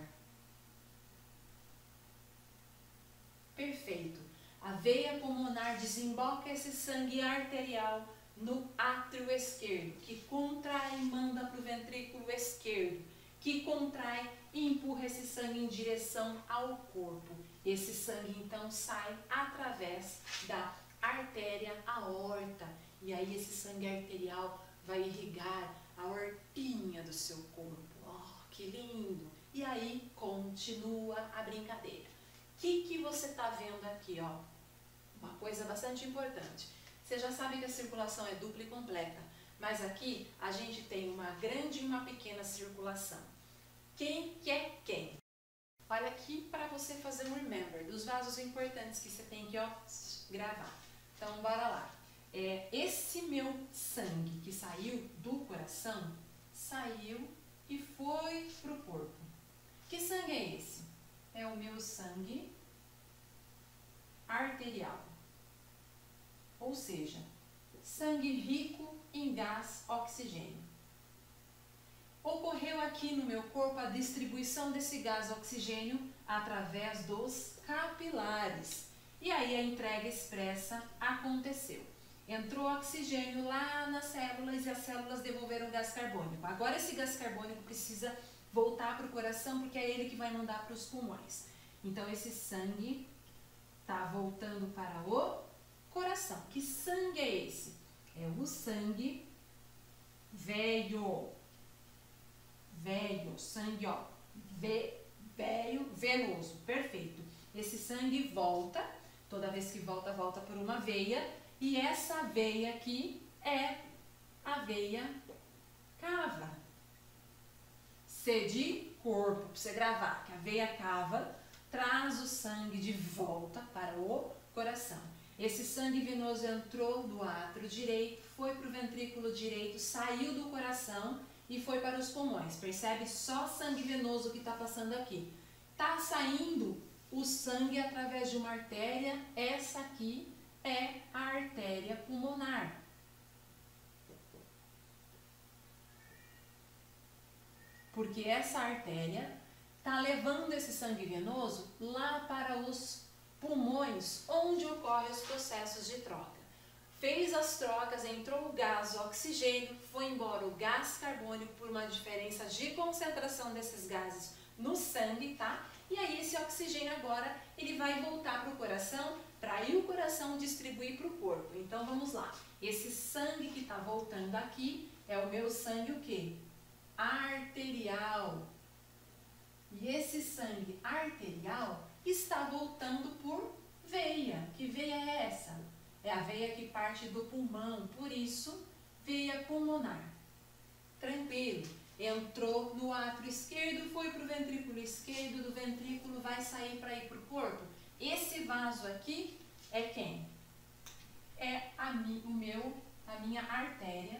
[SPEAKER 1] Perfeito. A veia pulmonar desemboca esse sangue arterial no átrio esquerdo, que contrai e manda para o ventrículo esquerdo, que contrai e empurra esse sangue em direção ao corpo. Esse sangue, então, sai através da artéria aorta. E aí esse sangue arterial vai irrigar a hortinha do seu corpo. Oh, que lindo! E aí continua a brincadeira. O que você está vendo aqui, ó? Uma coisa bastante importante. Você já sabe que a circulação é dupla e completa, mas aqui a gente tem uma grande e uma pequena circulação. Quem que é quem? Olha aqui para você fazer um remember dos vasos importantes que você tem que, ó, gravar. Então, bora lá. Esse meu sangue que saiu do coração, saiu e foi para o corpo. Que sangue é esse? É o meu sangue arterial. Ou seja, sangue rico em gás oxigênio. Ocorreu aqui no meu corpo a distribuição desse gás oxigênio através dos capilares. E aí a entrega expressa aconteceu. Entrou oxigênio lá nas células e as células devolveram gás carbônico. Agora esse gás carbônico precisa voltar para o coração, porque é ele que vai mandar para os pulmões. Então esse sangue está voltando para o coração. Que sangue é esse? É o sangue velho. Velho, sangue, ó, velho, venoso, perfeito. Esse sangue volta, toda vez que volta, volta por uma veia, e essa veia aqui é a veia cava. C de corpo, para você gravar, que a veia cava traz o sangue de volta para o coração. Esse sangue venoso entrou do átrio direito, foi para o ventrículo direito, saiu do coração e foi para os pulmões. Percebe? Só sangue venoso que está passando aqui. Está saindo o sangue através de uma artéria. Essa aqui é a artéria pulmonar. Porque essa artéria está levando esse sangue venoso lá para os pulmões, onde ocorrem os processos de troca. Fez as trocas, entrou o gás, o oxigênio, foi embora o gás carbônico por uma diferença de concentração desses gases no sangue, tá? E aí esse oxigênio agora, ele vai voltar para o coração, para aí o coração distribuir para o corpo. Então vamos lá, esse sangue que está voltando aqui é o meu sangue o quê? Arterial. E esse sangue arterial está voltando por veia. Que veia é essa? É a veia que parte do pulmão, por isso, veia pulmonar. Tranquilo. Entrou no átrio esquerdo, foi para o ventrículo esquerdo, do ventrículo vai sair para ir para o corpo. Esse vaso aqui é quem? É a minha artéria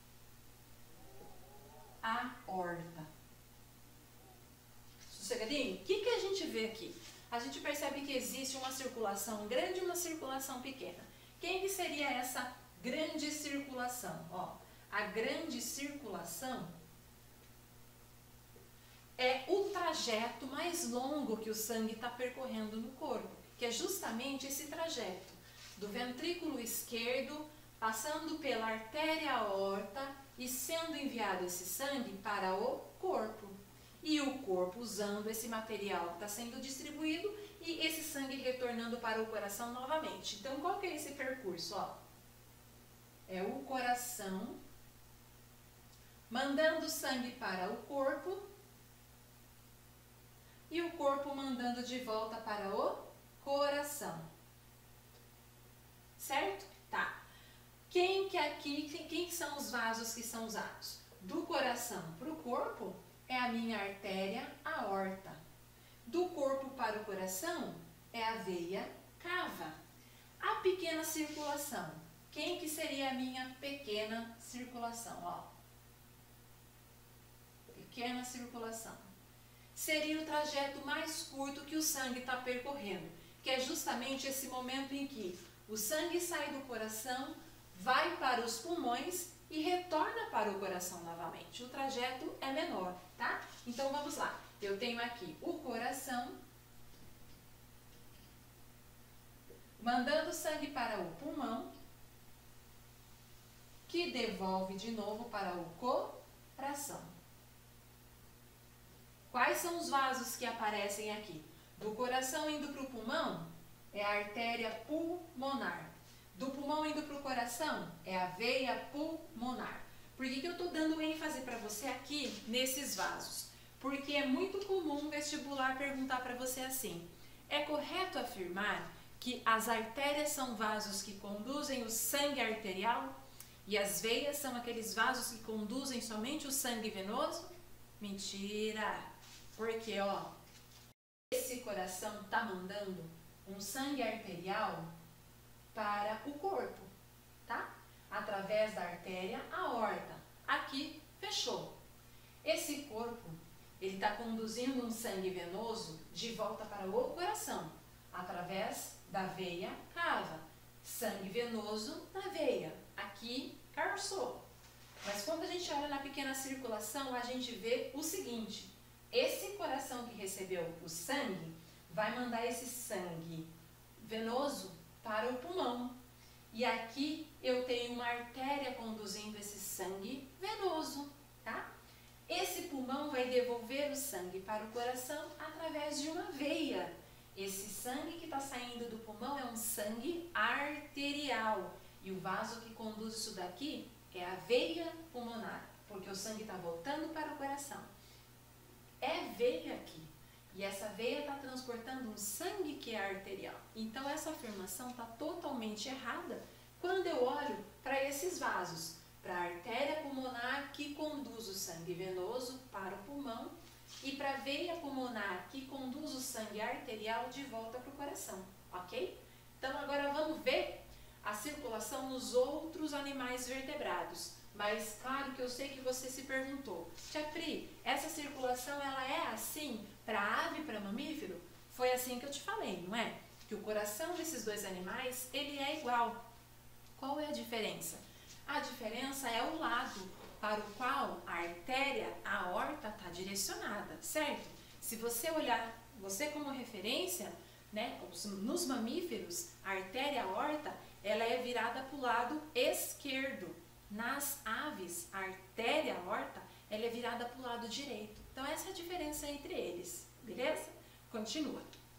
[SPEAKER 1] aorta. Sossegadinho? O que a gente vê aqui? A gente percebe que existe uma circulação grande e uma circulação pequena. Quem que seria essa grande circulação? Ó, a grande circulação é o trajeto mais longo que o sangue está percorrendo no corpo, que é justamente esse trajeto do ventrículo esquerdo, passando pela artéria aorta e sendo enviado esse sangue para o corpo. E o corpo usando esse material que está sendo distribuído e esse sangue retornando para o coração novamente. Então, qual que é esse percurso? Ó, é o coração mandando sangue para o corpo e o corpo mandando de volta para o coração. Certo? Tá. Quem são os vasos que são usados? Do coração para o corpo é a minha artéria aorta. Do corpo para o coração é a veia cava. A pequena circulação. Quem que seria a minha pequena circulação? Ó. Pequena circulação. Seria o trajeto mais curto que o sangue está percorrendo, que é justamente esse momento em que o sangue sai do coração, vai para os pulmões e retorna para o coração novamente. O trajeto é menor, tá? Então vamos lá. Eu tenho aqui o coração mandando sangue para o pulmão, que devolve de novo para o coração. Quais são os vasos que aparecem aqui? Do coração indo para o pulmão é a artéria pulmonar. Do pulmão indo para o coração é a veia pulmonar. Por que eu estou dando ênfase para você aqui nesses vasos? Porque é muito comum o vestibular perguntar para você assim: é correto afirmar que as artérias são vasos que conduzem o sangue arterial e as veias são aqueles vasos que conduzem somente o sangue venoso? Mentira! Porque, ó, esse coração está mandando um sangue arterial para o corpo, tá? Através da artéria aorta. Aqui, fechou. Esse corpo, ele está conduzindo um sangue venoso de volta para o coração, através da veia cava. Sangue venoso na veia. Aqui, carçou. Mas quando a gente olha na pequena circulação, a gente vê o seguinte: esse coração que recebeu o sangue vai mandar esse sangue venoso para o pulmão. E aqui eu tenho uma artéria conduzindo esse sangue venoso, tá? Esse pulmão vai devolver o sangue para o coração através de uma veia. Esse sangue que está saindo do pulmão é um sangue arterial. E o vaso que conduz isso daqui é a veia pulmonar, porque o sangue está voltando para o coração. É veia aqui. E essa veia está transportando um sangue que é arterial. Então essa afirmação está totalmente errada quando eu olho para esses vasos, para a artéria pulmonar que conduz o sangue venoso para o pulmão e para a veia pulmonar que conduz o sangue arterial de volta para o coração, ok? Então agora vamos ver a circulação nos outros animais vertebrados. Mas claro que eu sei que você se perguntou, Tia Pri, essa circulação ela é assim para ave e para mamífero? Foi assim que eu te falei, não é? Que o coração desses dois animais, ele é igual. Qual é a diferença? A diferença é o lado para o qual a artéria, a aorta, está direcionada, certo? Se você olhar, você como referência, né, nos mamíferos, a artéria aorta, ela é virada para o lado esquerdo. Nas aves, a artéria aorta, ela é virada para o lado direito. Então, essa é a diferença entre eles, beleza? Continua.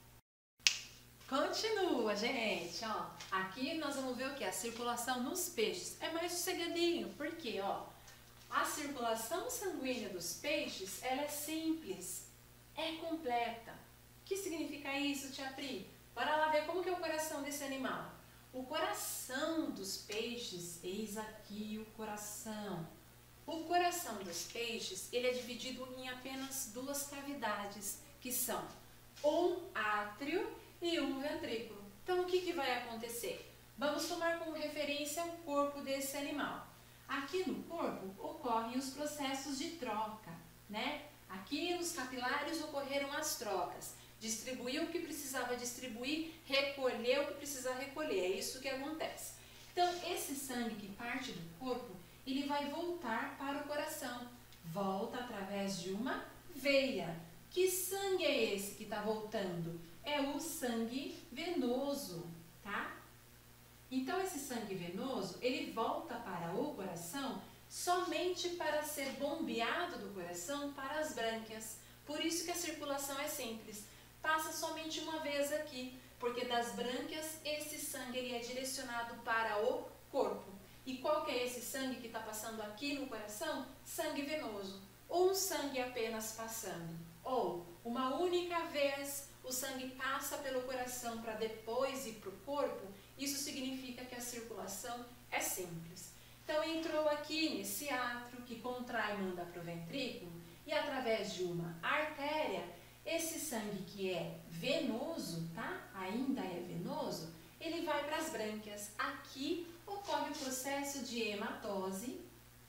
[SPEAKER 1] Continua, gente, ó. Aqui nós vamos ver o que? A circulação nos peixes. É mais sossegadinho, porque, ó, a circulação sanguínea dos peixes, ela é simples, é completa. O que significa isso, Tia Pri? Bora lá ver como que é o coração desse animal. O coração dos peixes, eis aqui o coração. O coração dos peixes, ele é dividido em apenas duas cavidades, que são um átrio e um ventrículo. Então, o que vai acontecer? Vamos tomar como referência o corpo desse animal. Aqui no corpo ocorrem os processos de troca, né? Aqui nos capilares ocorreram as trocas. Distribuiu o que precisava distribuir, recolheu o que precisa recolher. É isso que acontece. Então, esse sangue que parte do corpo, ele vai voltar para o coração. Volta através de uma veia. Que sangue é esse que está voltando? É o sangue venoso, tá? Então, esse sangue venoso, ele volta para o coração somente para ser bombeado do coração para as brânquias. Por isso que a circulação é simples. Passa somente uma vez aqui, porque das brânquias esse sangue ele é direcionado para o corpo. E qual que é esse sangue que está passando aqui no coração? Sangue venoso. Um sangue apenas passando. Ou uma única vez o sangue passa pelo coração para depois ir para o corpo, isso significa que a circulação é simples. Então entrou aqui nesse átrio que contrai e manda para o ventrículo e através de uma artéria, esse sangue que é venoso, tá? Ainda é venoso, ele vai para as brânquias. Aqui ocorre o processo de hematose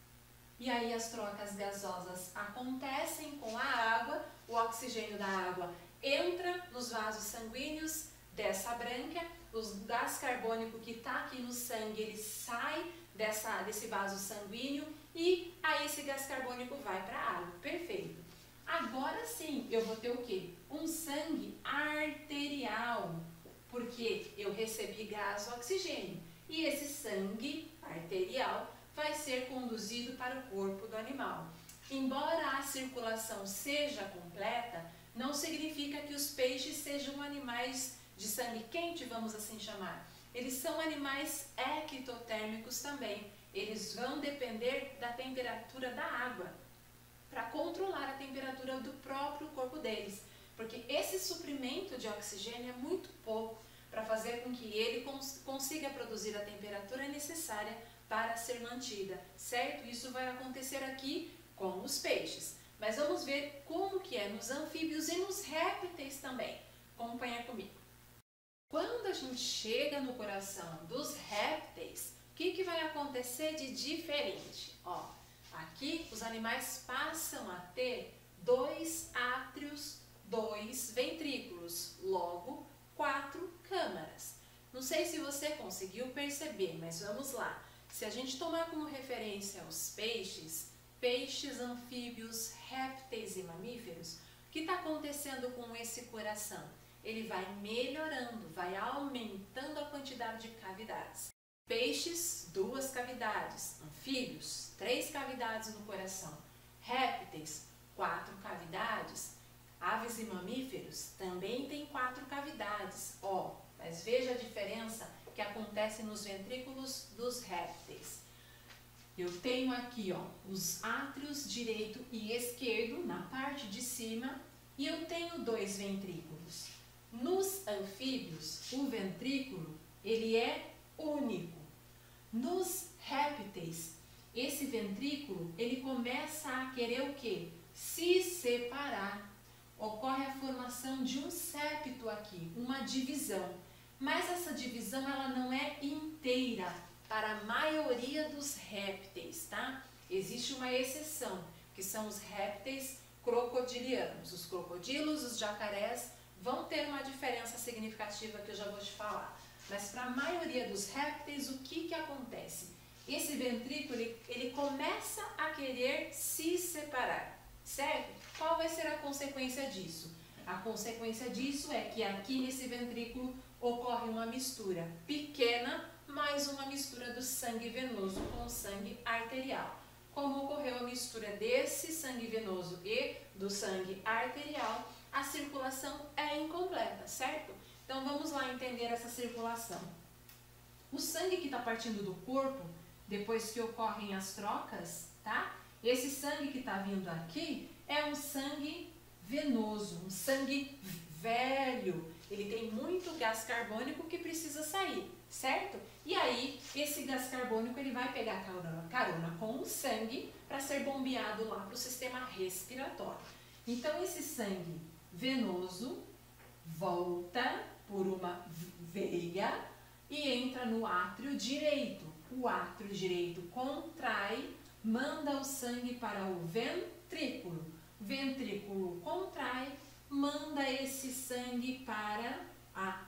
[SPEAKER 1] e aí as trocas gasosas acontecem com a água, o oxigênio da água entra nos vasos sanguíneos dessa brânquia, o gás carbônico que está aqui no sangue, ele sai desse vaso sanguíneo e aí esse gás carbônico vai para a água. Perfeito. Agora sim, eu vou ter o quê? Um sangue arterial, porque eu recebi gás oxigênio. E esse sangue arterial vai ser conduzido para o corpo do animal. Embora a circulação seja completa, não significa que os peixes sejam animais de sangue quente, vamos assim chamar. Eles são animais ectotérmicos também. Eles vão depender da temperatura da água para controlar a temperatura do próprio corpo deles. Porque esse suprimento de oxigênio é muito pouco para fazer com que ele consiga produzir a temperatura necessária para ser mantida, certo? Isso vai acontecer aqui com os peixes. Mas vamos ver como que é nos anfíbios e nos répteis também. Acompanha comigo. Quando a gente chega no coração dos répteis, o que vai acontecer de diferente? Ó, aqui os animais passam a ter 2 átrios, 2 ventrículos, logo 4 câmaras. Não sei se você conseguiu perceber, mas vamos lá. Se a gente tomar como referência os peixes, anfíbios, répteis e mamíferos, o que está acontecendo com esse coração? Ele vai melhorando, vai aumentando a quantidade de cavidades. Peixes, 2 cavidades. Anfíbios, 3 cavidades no coração. répteis, 4 cavidades. Aves e mamíferos também têm 4 cavidades. Ó, mas veja a diferença que acontece nos ventrículos dos répteis. Eu tenho aqui, ó, os átrios direito e esquerdo na parte de cima e eu tenho 2 ventrículos. Nos anfíbios, o ventrículo, ele é único. Nos répteis, esse ventrículo, ele começa a querer o quê? Se separar. Ocorre a formação de um septo aqui, uma divisão. Mas essa divisão, ela não é inteira para a maioria dos répteis, tá? Existe uma exceção, que são os répteis crocodilianos. Os crocodilos, os jacarés, vão ter uma diferença significativa que eu já vou te falar. Mas para a maioria dos répteis, o que acontece? Esse ventrículo, ele começa a querer se separar, certo? Qual vai ser a consequência disso? A consequência disso é que aqui nesse ventrículo ocorre uma mistura pequena, mais uma mistura do sangue venoso com o sangue arterial. Como ocorreu a mistura desse sangue venoso e do sangue arterial, a circulação é incompleta, certo? Então vamos lá entender essa circulação. O sangue que está partindo do corpo, depois que ocorrem as trocas, tá? Esse sangue que está vindo aqui é um sangue venoso, um sangue velho. Ele tem muito gás carbônico que precisa sair, certo? E aí, esse gás carbônico ele vai pegar carona com o sangue para ser bombeado lá para o sistema respiratório. Então, esse sangue venoso volta por uma veia e entra no átrio direito. O átrio direito contrai, manda o sangue para o ventrículo. Ventrículo contrai, manda esse sangue para a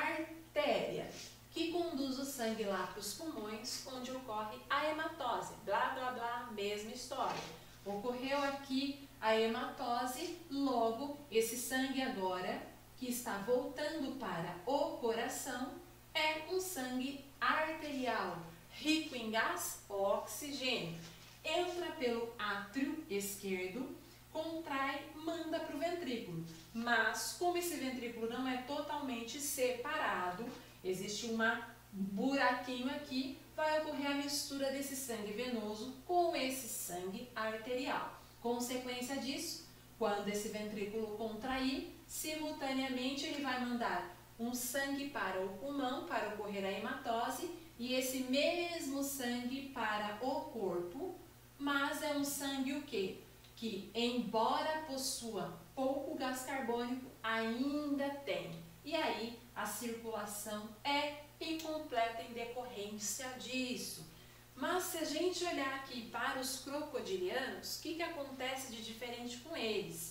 [SPEAKER 1] artéria, que conduz o sangue lá para os pulmões, onde ocorre a hematose. Blá, blá, blá, mesma história. Ocorreu aqui a hematose, logo esse sangue agora, que está voltando para o coração, é um sangue arterial, rico em gás oxigênio. Entra pelo átrio esquerdo, contrai, manda para o ventrículo. Mas, como esse ventrículo não é totalmente separado, existe um buraquinho aqui, vai ocorrer a mistura desse sangue venoso com esse sangue arterial. Consequência disso, quando esse ventrículo contrair, simultaneamente ele vai mandar um sangue para o pulmão para ocorrer a hematose e esse mesmo sangue para o corpo, mas é um sangue o quê? Que, embora possua pouco gás carbônico, ainda tem. E aí, a circulação é incompleta em decorrência disso. Mas, se a gente olhar aqui para os crocodilianos, o que acontece de diferente com eles?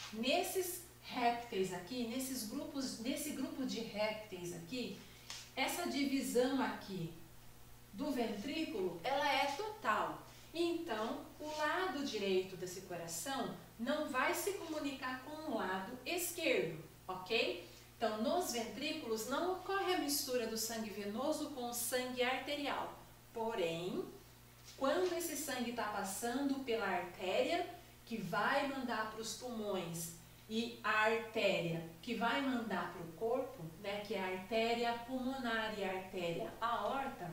[SPEAKER 1] Nesses répteis aqui, nesse grupo de répteis aqui, essa divisão aqui do ventrículo, ela é total. Então, o lado direito desse coração não vai se comunicar com o lado esquerdo, ok? Então, nos ventrículos não ocorre a mistura do sangue venoso com o sangue arterial. Porém, quando esse sangue está passando pela artéria, que vai mandar para os pulmões, e a artéria que vai mandar para o corpo, né, que é a artéria pulmonar e a artéria aorta,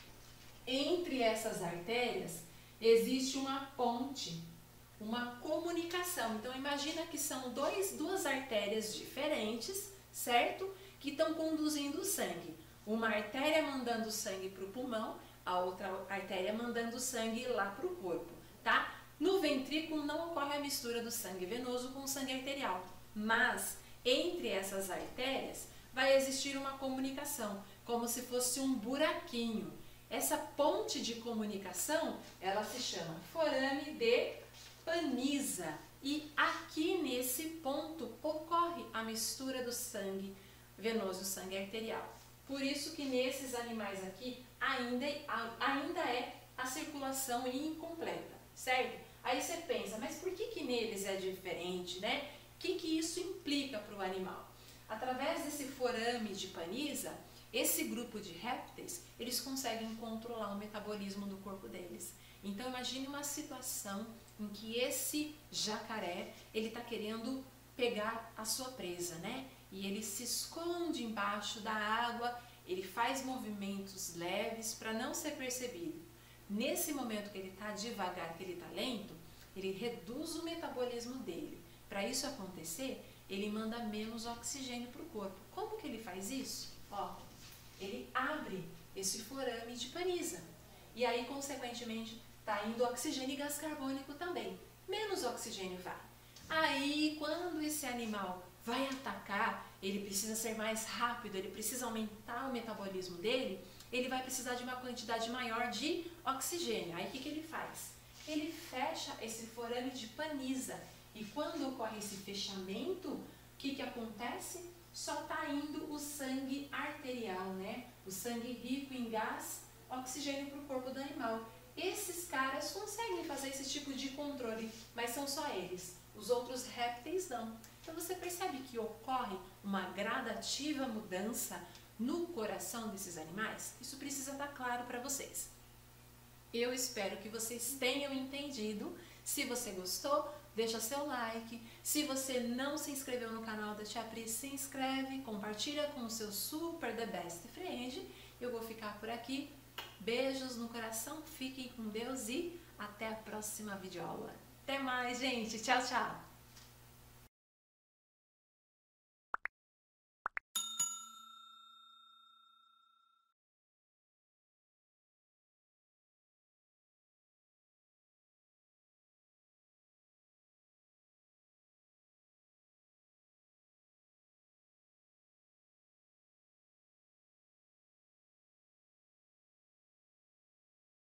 [SPEAKER 1] entre essas artérias existe uma ponte, uma comunicação. Então, imagina que são duas artérias diferentes, certo? Que estão conduzindo o sangue. Uma artéria mandando sangue para o pulmão, a outra artéria mandando sangue lá para o corpo, tá? No ventrículo não ocorre a mistura do sangue venoso com o sangue arterial, mas entre essas artérias vai existir uma comunicação, como se fosse um buraquinho. Essa ponte de comunicação, ela se chama forame de Paniza. E aqui nesse ponto ocorre a mistura do sangue venoso e sangue arterial. Por isso que nesses animais aqui ainda é a circulação incompleta, certo? Aí você pensa, mas por que neles é diferente, né? O que isso implica para o animal? Através desse forame de Paniza, esse grupo de répteis, eles conseguem controlar o metabolismo do corpo deles. Então imagine uma situação em que esse jacaré, ele está querendo pegar a sua presa, né? E ele se esconde embaixo da água, ele faz movimentos leves para não ser percebido. Nesse momento que ele está devagar, que ele está lento, ele reduz o metabolismo dele. Para isso acontecer, ele manda menos oxigênio para o corpo. Como que ele faz isso? Ó, ele abre esse forame de paniza. E aí, consequentemente, está indo oxigênio e gás carbônico também. Menos oxigênio vai. Aí, quando esse animal vai atacar, ele precisa ser mais rápido, ele precisa aumentar o metabolismo dele, ele vai precisar de uma quantidade maior de oxigênio. Aí, o que ele faz? Ele fecha esse forame de paniza. E quando ocorre esse fechamento, o que acontece? Só está indo o sangue arterial, né? O sangue rico em gás, oxigênio para o corpo do animal. Esses caras conseguem fazer esse tipo de controle, mas são só eles. Os outros répteis não. Então você percebe que ocorre uma gradativa mudança no coração desses animais? Isso precisa estar claro para vocês. Eu espero que vocês tenham entendido. Se você gostou, deixa seu like. Se você não se inscreveu no canal da Tia Pri, se inscreve, compartilha com o seu super the best friend. Eu vou ficar por aqui. Beijos no coração, fiquem com Deus e até a próxima videoaula. Até mais, gente. Tchau, tchau.